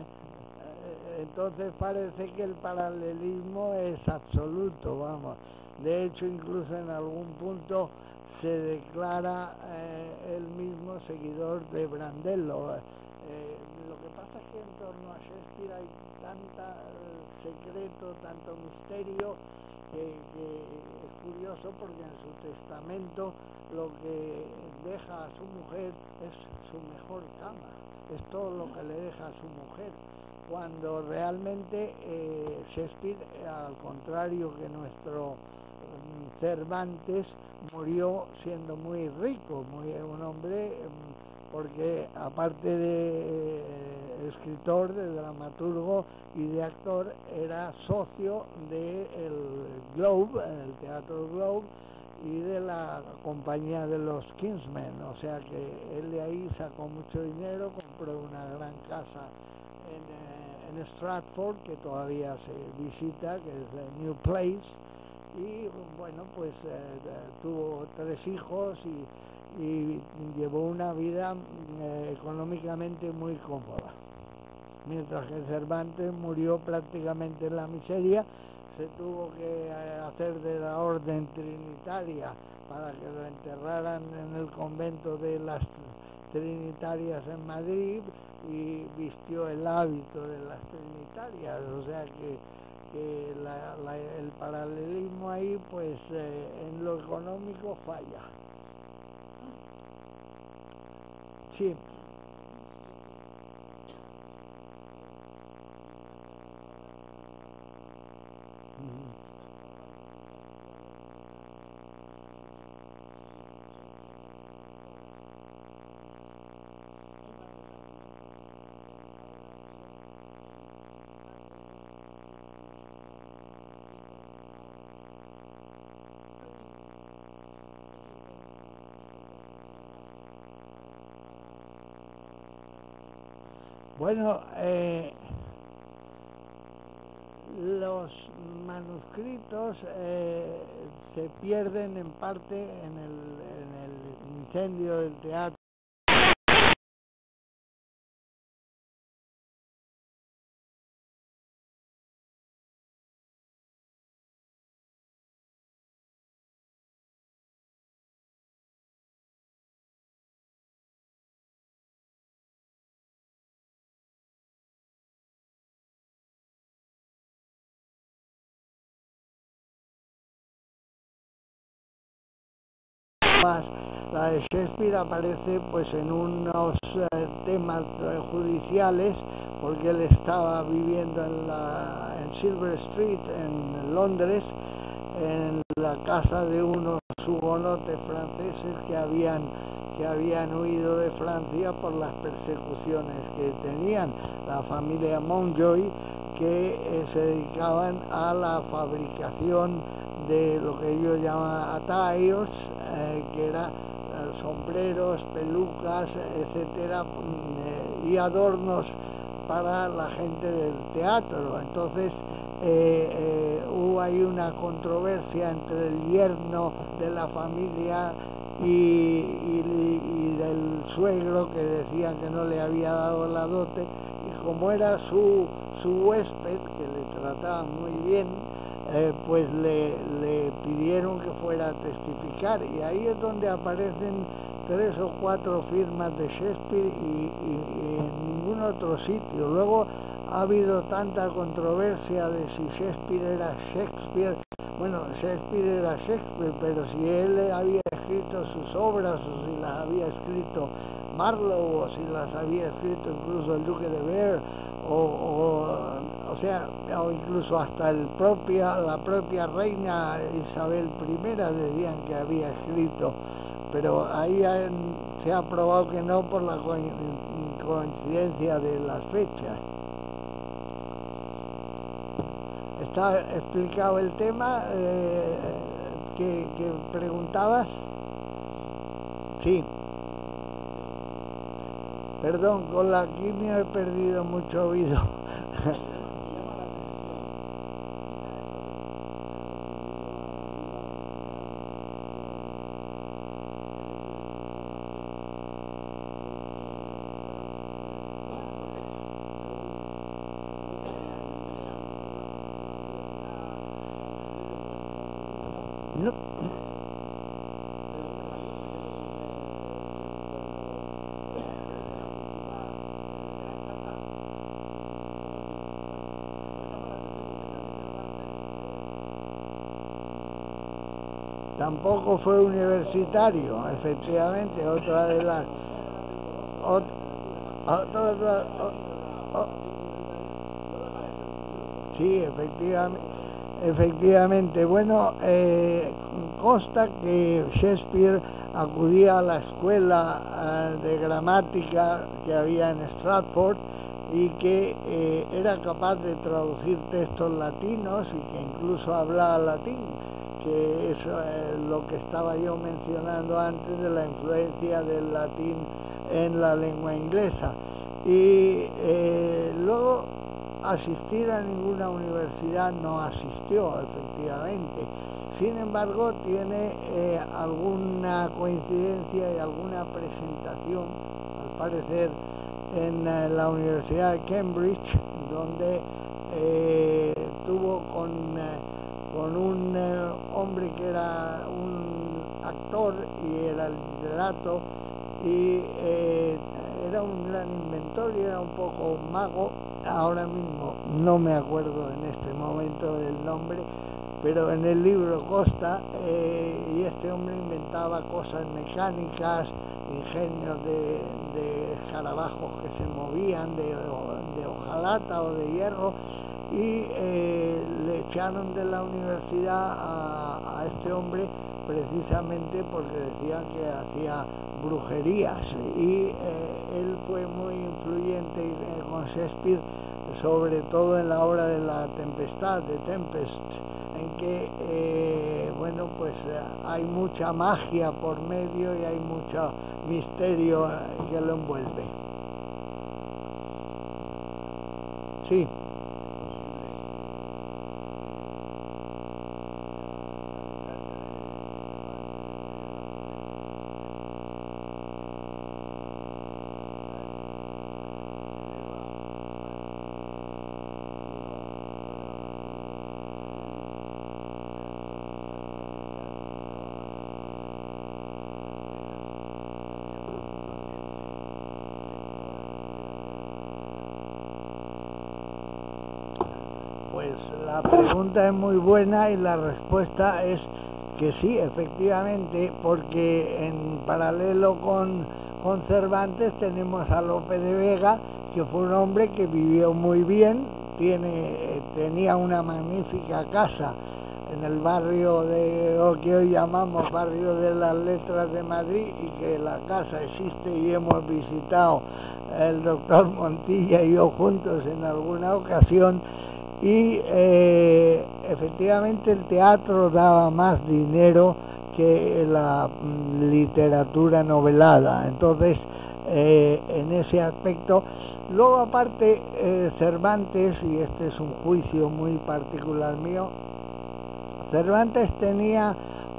¿eh? Entonces parece que el paralelismo es absoluto, vamos. De hecho, incluso en algún punto se declara eh, él mismo seguidor de Brandello. Eh, lo que pasa es que en torno a Shakespeare hay tanta eh, secreto, tanto misterio, que, que es curioso porque en su testamento lo que deja a su mujer es su mejor cama, es todo lo que le deja a su mujer, cuando realmente eh, Shakespeare, al contrario que nuestro um, Cervantes, murió siendo muy rico, muy un hombre, um, porque aparte de eh, escritor, de dramaturgo y de actor, era socio del Globe, el Teatro Globe, y de la compañía de los Kingsmen, o sea que él de ahí sacó mucho dinero, compró una gran casa en, en Stratford, que todavía se visita, que es el New Place, y bueno, pues eh, tuvo tres hijos y, y llevó una vida eh, económicamente muy cómoda, mientras que Cervantes murió prácticamente en la miseria. Se tuvo que hacer de la orden trinitaria para que lo enterraran en el convento de las Trinitarias en Madrid, y vistió el hábito de las Trinitarias, o sea que, que la, la, el paralelismo ahí, pues eh, en lo económico falla. Sí. Bueno, eh, los manuscritos eh, se pierden en parte en el, en el incendio del teatro. La de Shakespeare aparece pues en unos eh, temas eh, judiciales, porque él estaba viviendo en, la, en Silver Street, en Londres, en la casa de unos hugonotes franceses que habían, que habían huido de Francia por las persecuciones que tenían, la familia Montjoy, que eh, se dedicaban a la fabricación de lo que ellos llaman attires, eh, que era eh, sombreros, pelucas, etcétera, eh, y adornos para la gente del teatro. Entonces eh, eh, hubo ahí una controversia entre el yerno de la familia y, y, y del suegro, que decía que no le había dado la dote, y como era su, su huésped, que le trataba muy bien, Eh, pues le, le pidieron que fuera a testificar, y ahí es donde aparecen tres o cuatro firmas de Shakespeare y, y, y en ningún otro sitio. Luego ha habido tanta controversia de si Shakespeare era Shakespeare. Bueno, Shakespeare era Shakespeare, pero si él había escrito sus obras, o si las había escrito Marlowe, o si las había escrito incluso el Duque de Berry, o, o o sea, o incluso hasta el propia, la propia reina Isabel primera decían que había escrito, pero ahí han, se ha probado que no, por la coincidencia de las fechas. ¿Está explicado el tema eh, que, que preguntabas? Sí. Perdón, con la quimio he perdido mucho oído. No, tampoco fue universitario, efectivamente, otra de las... Otra, otra, otra, o, o, sí, efectivamente, efectivamente. Bueno, eh, consta que Shakespeare acudía a la escuela uh, de gramática que había en Stratford y que eh, era capaz de traducir textos latinos y que incluso hablaba latín, que es eh, lo que estaba yo mencionando antes de la influencia del latín en la lengua inglesa. Y eh, luego asistir a ninguna universidad no asistió, efectivamente. Sin embargo, tiene eh, alguna coincidencia y alguna presentación, al parecer, en eh, la Universidad de Cambridge, donde eh, tuvo con, eh, con un eh, hombre que era un actor y era literato, y eh, era un gran inventor y era un poco un mago. Ahora mismo no me acuerdo en este momento del nombre, pero en el libro consta, eh, y este hombre inventaba cosas mecánicas, ingenios de, de escarabajos que se movían, de, de hojalata o de hierro, y eh, le echaron de la universidad a, a este hombre precisamente porque decían que hacía brujerías, y eh, él fue muy influyente eh, con Shakespeare, sobre todo en la obra de la Tempestad, de Tempest, en que eh, bueno, pues eh, hay mucha magia por medio y hay mucho misterio eh, que lo envuelve. Sí. Pues la pregunta es muy buena y la respuesta es que sí, efectivamente, porque en paralelo con, con Cervantes tenemos a Lope de Vega, que fue un hombre que vivió muy bien, tiene, tenía una magnífica casa en el barrio de lo que hoy llamamos barrio de las Letras de Madrid, y que la casa existe y hemos visitado el doctor Montilla y yo juntos en alguna ocasión. Y eh, efectivamente el teatro daba más dinero que la mm, literatura novelada, entonces eh, en ese aspecto. Luego aparte eh, Cervantes, y este es un juicio muy particular mío, Cervantes tenía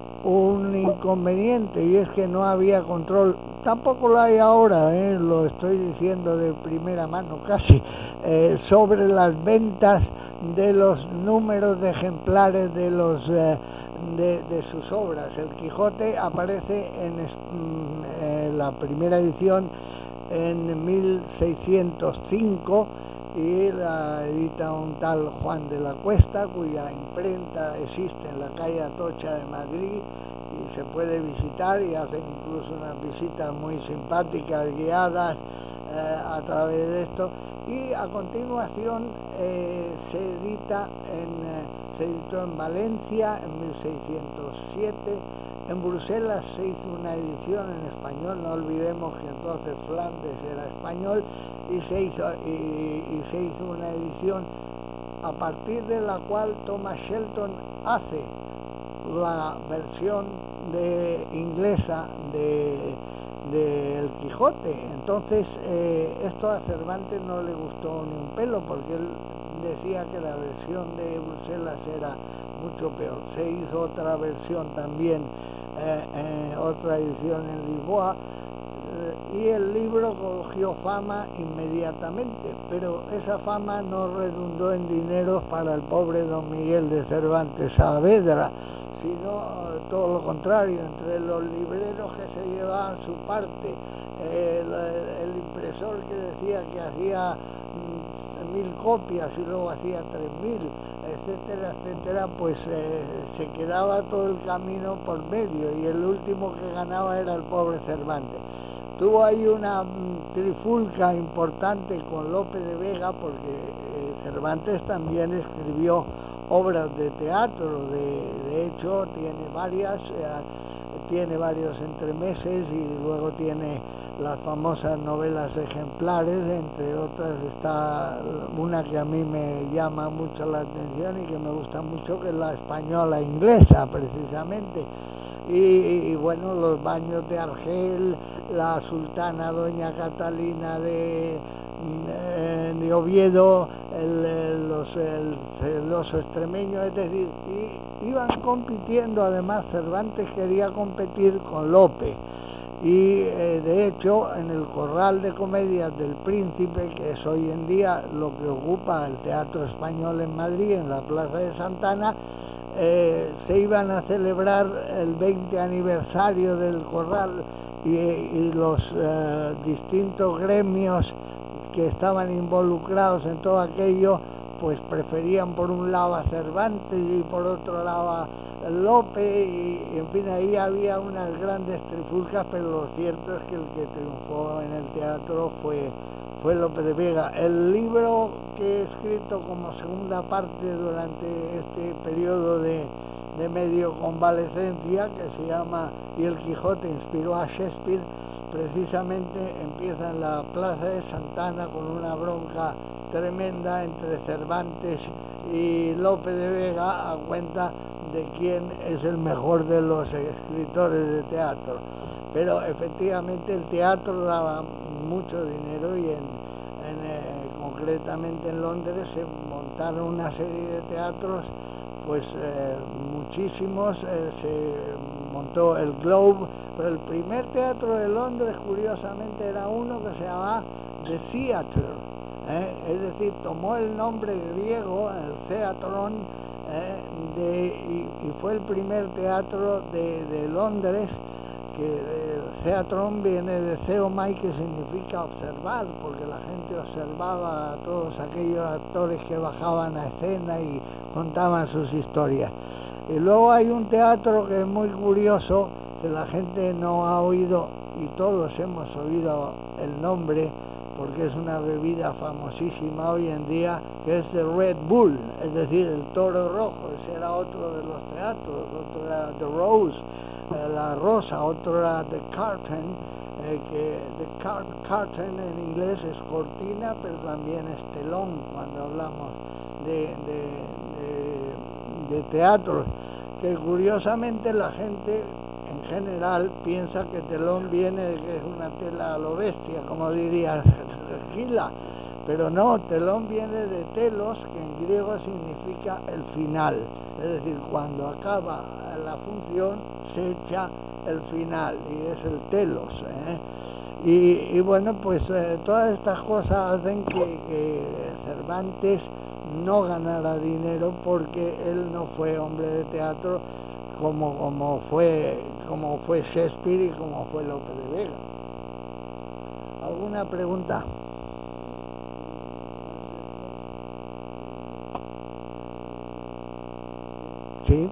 un inconveniente, y es que no había control, tampoco lo hay ahora, eh, lo estoy diciendo de primera mano casi, eh, sobre las ventas de los números de ejemplares de los eh, de, de sus obras. El Quijote aparece en, en la primera edición en mil seiscientos cinco y la edita un tal Juan de la Cuesta, cuya imprenta existe en la calle Atocha de Madrid y se puede visitar, y hacen incluso unas visitas muy simpáticas guiadas eh, a través de esto. Y a continuación eh, se edita en, eh, se editó en Valencia en mil seiscientos siete, en Bruselas se hizo una edición en español, no olvidemos que entonces Flandes era español, y se hizo, y, y se hizo una edición a partir de la cual Thomas Shelton hace la versión de, inglesa de de El Quijote. Entonces eh, esto a Cervantes no le gustó ni un pelo, porque él decía que la versión de Bruselas era mucho peor. Se hizo otra versión también, eh, eh, otra edición en Lisboa, eh, y el libro cogió fama inmediatamente, pero esa fama no redundó en dinero para el pobre don Miguel de Cervantes Saavedra, sino todo lo contrario, entre los libreros que se llevaban su parte, eh, el, el impresor que decía que hacía mm, mil copias y luego hacía tres mil, etcétera, etcétera, pues eh, se quedaba todo el camino por medio y el último que ganaba era el pobre Cervantes. Tuvo ahí una mm, trifulca importante con Lope de Vega porque eh, Cervantes también escribió obras de teatro, de, de hecho tiene varias, eh, tiene varios entremeses y luego tiene las famosas novelas ejemplares, entre otras está una que a mí me llama mucho la atención y que me gusta mucho, que es la española inglesa precisamente. Y, y bueno, los baños de Argel, la sultana doña Catalina de, de Oviedo, el, el, los, el celoso extremeño, es decir, y iban compitiendo. Además Cervantes quería competir con Lope y eh, de hecho en el Corral de Comedias del Príncipe, que es hoy en día lo que ocupa el Teatro Español en Madrid, en la Plaza de Santana, Eh, se iban a celebrar el veinte aniversario del Corral y, y los eh, distintos gremios que estaban involucrados en todo aquello, pues preferían por un lado a Cervantes y por otro lado a Lope y, y en fin, ahí había unas grandes trifulcas, pero lo cierto es que el que triunfó en el teatro fue fue Lope de Vega. El libro que he escrito como segunda parte durante este periodo de, de medio convalecencia, que se llama Y el Quijote inspiró a Shakespeare, precisamente empieza en la Plaza de Santana con una bronca tremenda entre Cervantes y Lope de Vega a cuenta de quién es el mejor de los escritores de teatro. Pero efectivamente el teatro daba mucho dinero y en, en, eh, concretamente en Londres se montaron una serie de teatros, pues eh, muchísimos, eh, se montó el Globe, pero el primer teatro de Londres curiosamente era uno que se llamaba The Theatre, eh, es decir, tomó el nombre griego, el Theatron, eh, de, y, y fue el primer teatro de, de Londres, que eh, Theatron viene de Theomai, que significa observar, porque la gente observaba a todos aquellos actores que bajaban a escena y contaban sus historias. Y luego hay un teatro que es muy curioso, que la gente no ha oído, y todos hemos oído el nombre, porque es una bebida famosísima hoy en día, que es el Red Bull, es decir, el Toro Rojo. Ese era otro de los teatros, otro era The Rose, eh, la Rosa, otro era The Curtain, eh, que The Car Curtain en inglés es cortina, pero también es telón cuando hablamos de, de, de, de teatro, que curiosamente la gente en general piensa que telón viene de que es una tela a lo bestia, como diría Gila, pero no, telón viene de telos, que en griego significa el final, es decir, cuando acaba la función se echa el final y es el telos, ¿eh? y, y bueno, pues eh, todas estas cosas hacen que, que Cervantes no ganara dinero, porque él no fue hombre de teatro como, como fue como fue Shakespeare y como fue Lope de Vega. ¿Alguna pregunta? Sí.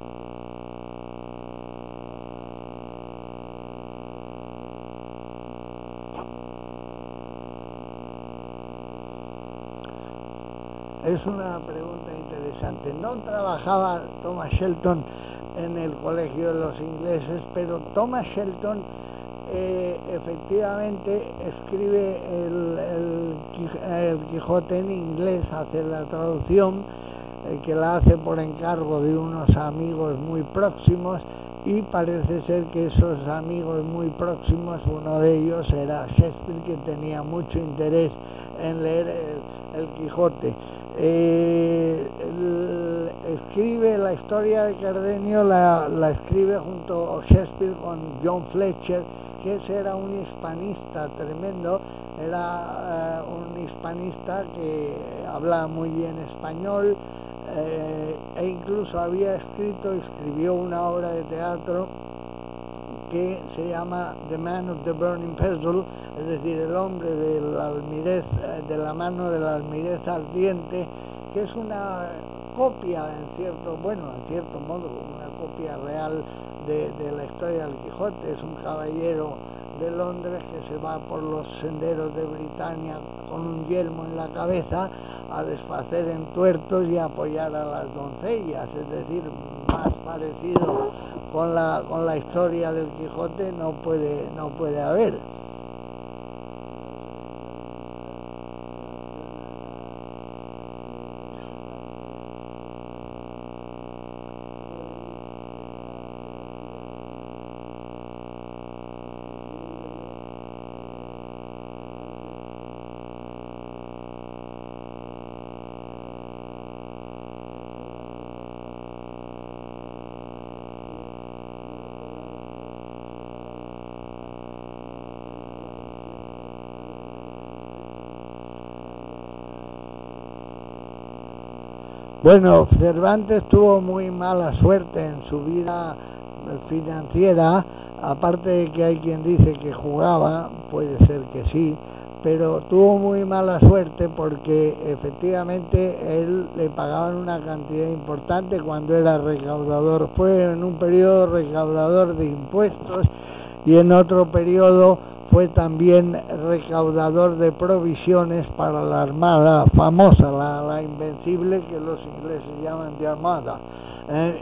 Es una pregunta interesante. No trabajaba Thomas Shelton en el colegio de los ingleses, pero Thomas Shelton eh, efectivamente escribe el, el, el Quijote en inglés, hace la traducción, eh, que la hace por encargo de unos amigos muy próximos, y parece ser que esos amigos muy próximos, uno de ellos era Shakespeare, que tenía mucho interés en leer el, el Quijote. Eh, el, escribe la historia de Cardenio, la, la escribe junto a Shakespeare con John Fletcher, que ese era un hispanista tremendo, era uh, un hispanista que hablaba muy bien español, eh, e incluso había escrito, escribió una obra de teatro que se llama The Man of the Burning Pestle, es decir, el hombre de la almirez, de la mano de la almirez ardiente, que es una copia, en cierto, bueno, en cierto modo, una copia real de, de la historia del Quijote. Es un caballero de Londres que se va por los senderos de Britania con un yelmo en la cabeza a desfacer en tuertos y a apoyar a las doncellas, es decir, más parecido con la con la historia del Quijote no puede no puede haber. Bueno, Cervantes tuvo muy mala suerte en su vida financiera, aparte de que hay quien dice que jugaba, puede ser que sí, pero tuvo muy mala suerte porque efectivamente él le pagaban una cantidad importante cuando era recaudador. Fue en un periodo recaudador de impuestos y en otro periodo fue también recaudador de provisiones para la armada famosa, la, la invencible, que los ingleses llaman de armada. Eh,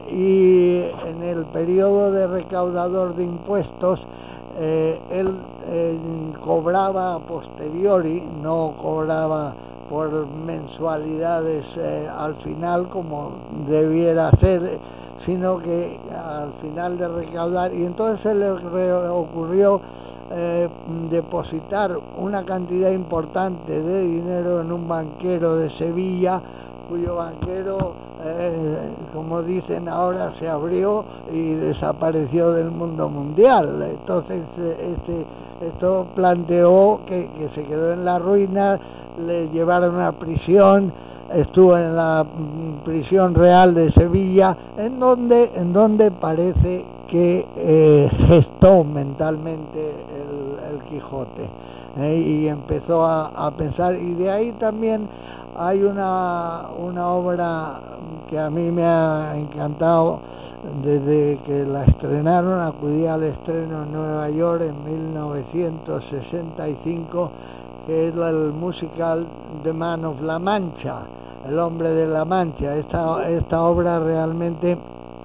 y en el periodo de recaudador de impuestos, eh, él eh, cobraba a posteriori, no cobraba por mensualidades eh, al final como debiera ser, sino que al final de recaudar, y entonces se le ocurrió Eh, depositar una cantidad importante de dinero en un banquero de Sevilla, cuyo banquero, eh, como dicen ahora, se abrió y desapareció del mundo mundial. Entonces eh, este, esto planteó que, que se quedó en la ruina, le llevaron a prisión, estuvo en la prisión real de Sevilla, en donde, en donde parece que eh, gestó mentalmente el, el Quijote, eh, y empezó a, a pensar, y de ahí también hay una, una obra que a mí me ha encantado desde que la estrenaron. Acudí al estreno en Nueva York en mil novecientos sesenta y cinco, que es el musical The Man of La Mancha, el hombre de la Mancha. Esta, esta obra realmente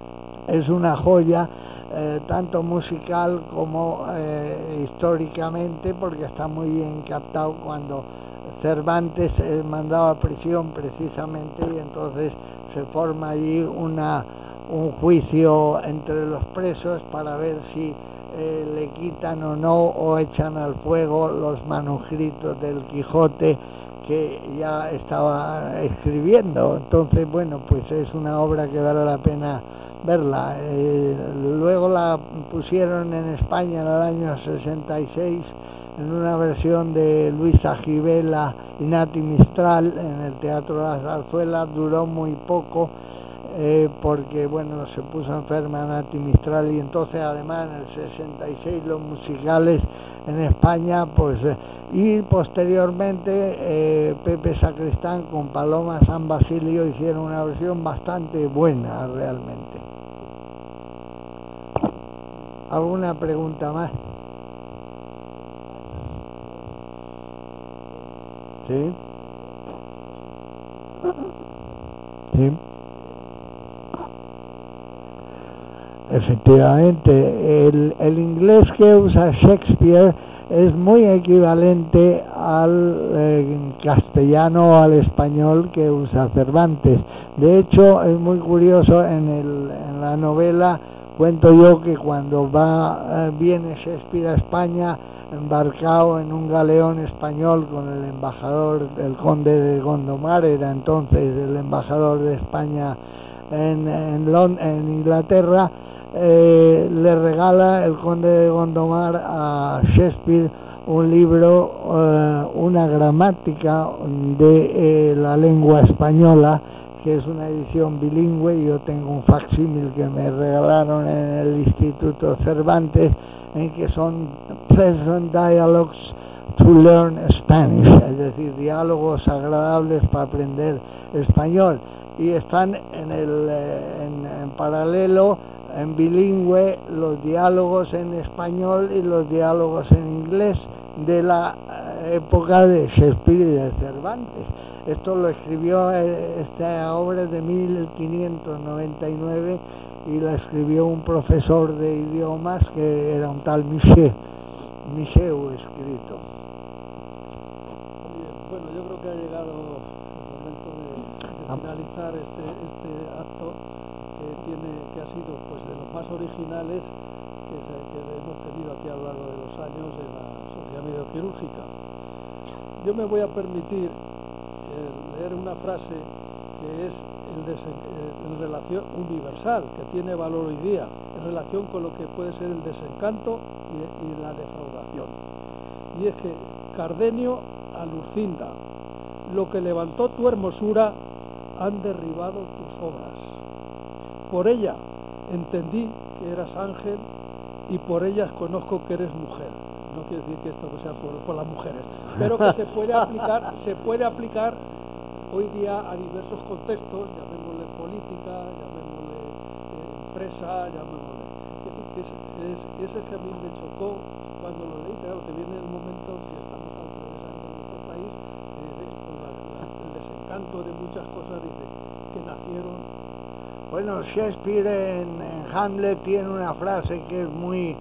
es una joya, eh, tanto musical como eh, históricamente, porque está muy bien captado cuando Cervantes es mandado a prisión precisamente, y entonces se forma allí una, un juicio entre los presos para ver si eh, le quitan o no, o echan al fuego los manuscritos del Quijote que ya estaba escribiendo. Entonces, bueno, pues es una obra que vale la pena verla. Eh, luego la pusieron en España en el año sesenta y seis en una versión de Luisa Gibela y Nati Mistral en el Teatro de la Zarzuela. Duró muy poco eh, porque, bueno, se puso enferma Nati Mistral, y entonces además en el sesenta y seis los musicales en España, pues eh, y posteriormente eh, Pepe Sacristán con Paloma San Basilio hicieron una versión bastante buena realmente. ¿Alguna pregunta más? ¿Sí? ¿Sí? Efectivamente, el, el inglés que usa Shakespeare es muy equivalente al eh, castellano o al español que usa Cervantes. De hecho, es muy curioso, en, el, en la novela cuento yo que cuando va eh, viene Shakespeare a España, embarcado en un galeón español con el embajador, el conde de Gondomar, era entonces el embajador de España en, en, Lond- en Inglaterra, eh, le regala el conde de Gondomar a Shakespeare un libro, eh, una gramática de eh, la lengua española, que es una edición bilingüe. Yo tengo un facsímil que me regalaron en el Instituto Cervantes, en que son Pleasant Dialogues to Learn Spanish, es decir, diálogos agradables para aprender español. Y están en, el, en, en paralelo, en bilingüe, los diálogos en español y los diálogos en inglés de la época de Shakespeare y de Cervantes. Esto lo escribió, esta obra de mil quinientos noventa y nueve, y la escribió un profesor de idiomas que era un tal Micheu, Micheu escrito. Bien, bueno, yo creo que ha llegado el momento de, de finalizar este, este acto que tiene, que ha sido pues de los más originales que, se, que hemos tenido aquí a lo largo de los años de la sociedad bioquirúrgica. Yo me voy a permitir eh, leer una frase que es el en relación universal, que tiene valor hoy día, en relación con lo que puede ser el desencanto y, y la defraudación. Y es que Cardenio a Lucinda, lo que levantó tu hermosura, han derribado tus obras. Por ella entendí que eras ángel y por ellas conozco que eres mujer. No quiere decir que esto sea por, por las mujeres, pero que se puede aplicar, se puede aplicar hoy día a diversos contextos, llamémosle política, llamémosle eh, empresa, llamémosle. Es decir, que es, es, ese que a mí me chocó cuando lo leí, claro, que viene el momento que estamos atravesando en nuestro país, eh, con la, la, el desencanto de muchas cosas, dice, que nacieron. Bueno, Shakespeare en, en Hamlet tiene una frase que es muy,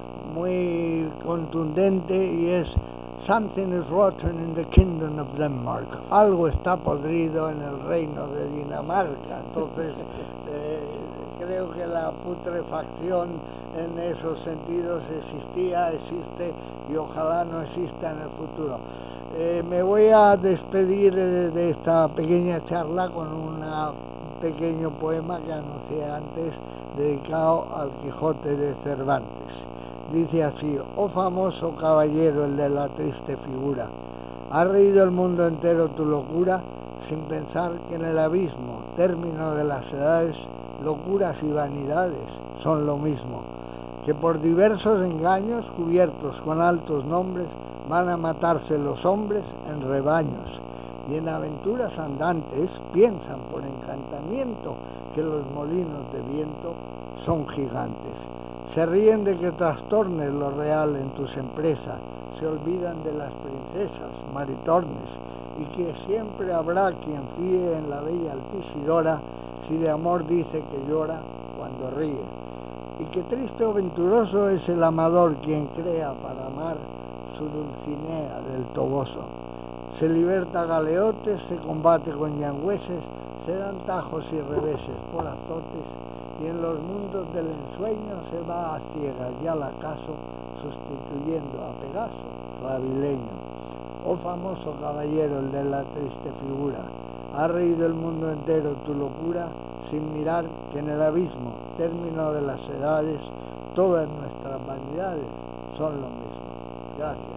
muy contundente y es: Something is rotten in the kingdom of Denmark. Algo está podrido en el reino de Dinamarca. Entonces, eh, creo que la putrefacción en esos sentidos existía, existe y ojalá no exista en el futuro. Eh, me voy a despedir de, de esta pequeña charla con un pequeño poema que anuncié antes, dedicado al Quijote de Cervantes. Dice así: oh famoso caballero, el de la triste figura, ha reído el mundo entero tu locura, sin pensar que en el abismo, término de las edades, locuras y vanidades son lo mismo, que por diversos engaños, cubiertos con altos nombres, van a matarse los hombres en rebaños, y en aventuras andantes piensan por encantamiento que los molinos de viento son gigantes. Se ríen de que trastornes lo real en tus empresas, se olvidan de las princesas, maritornes, y que siempre habrá quien fíe en la bella Altisidora, si de amor dice que llora cuando ríe. Y que triste o venturoso es el amador quien crea para amar su Dulcinea del Toboso. Se liberta galeotes, se combate con yangüeses, se dan tajos y reveses por azotes, y en los mundos del ensueño se va a ciegas y al acaso, sustituyendo a Pegaso, su avileño. Oh famoso caballero, el de la triste figura, ha reído el mundo entero tu locura, sin mirar que en el abismo, término de las edades, todas nuestras vanidades son lo mismo. Gracias.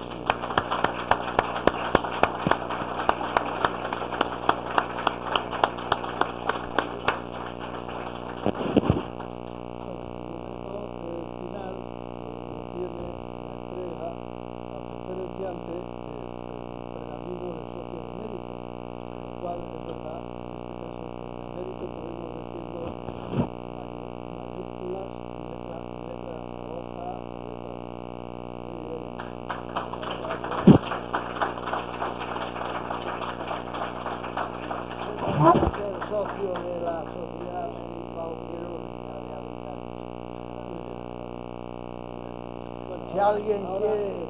Socio de la Sociedad Bioquirúrgica de Alicante. Si alguien quiere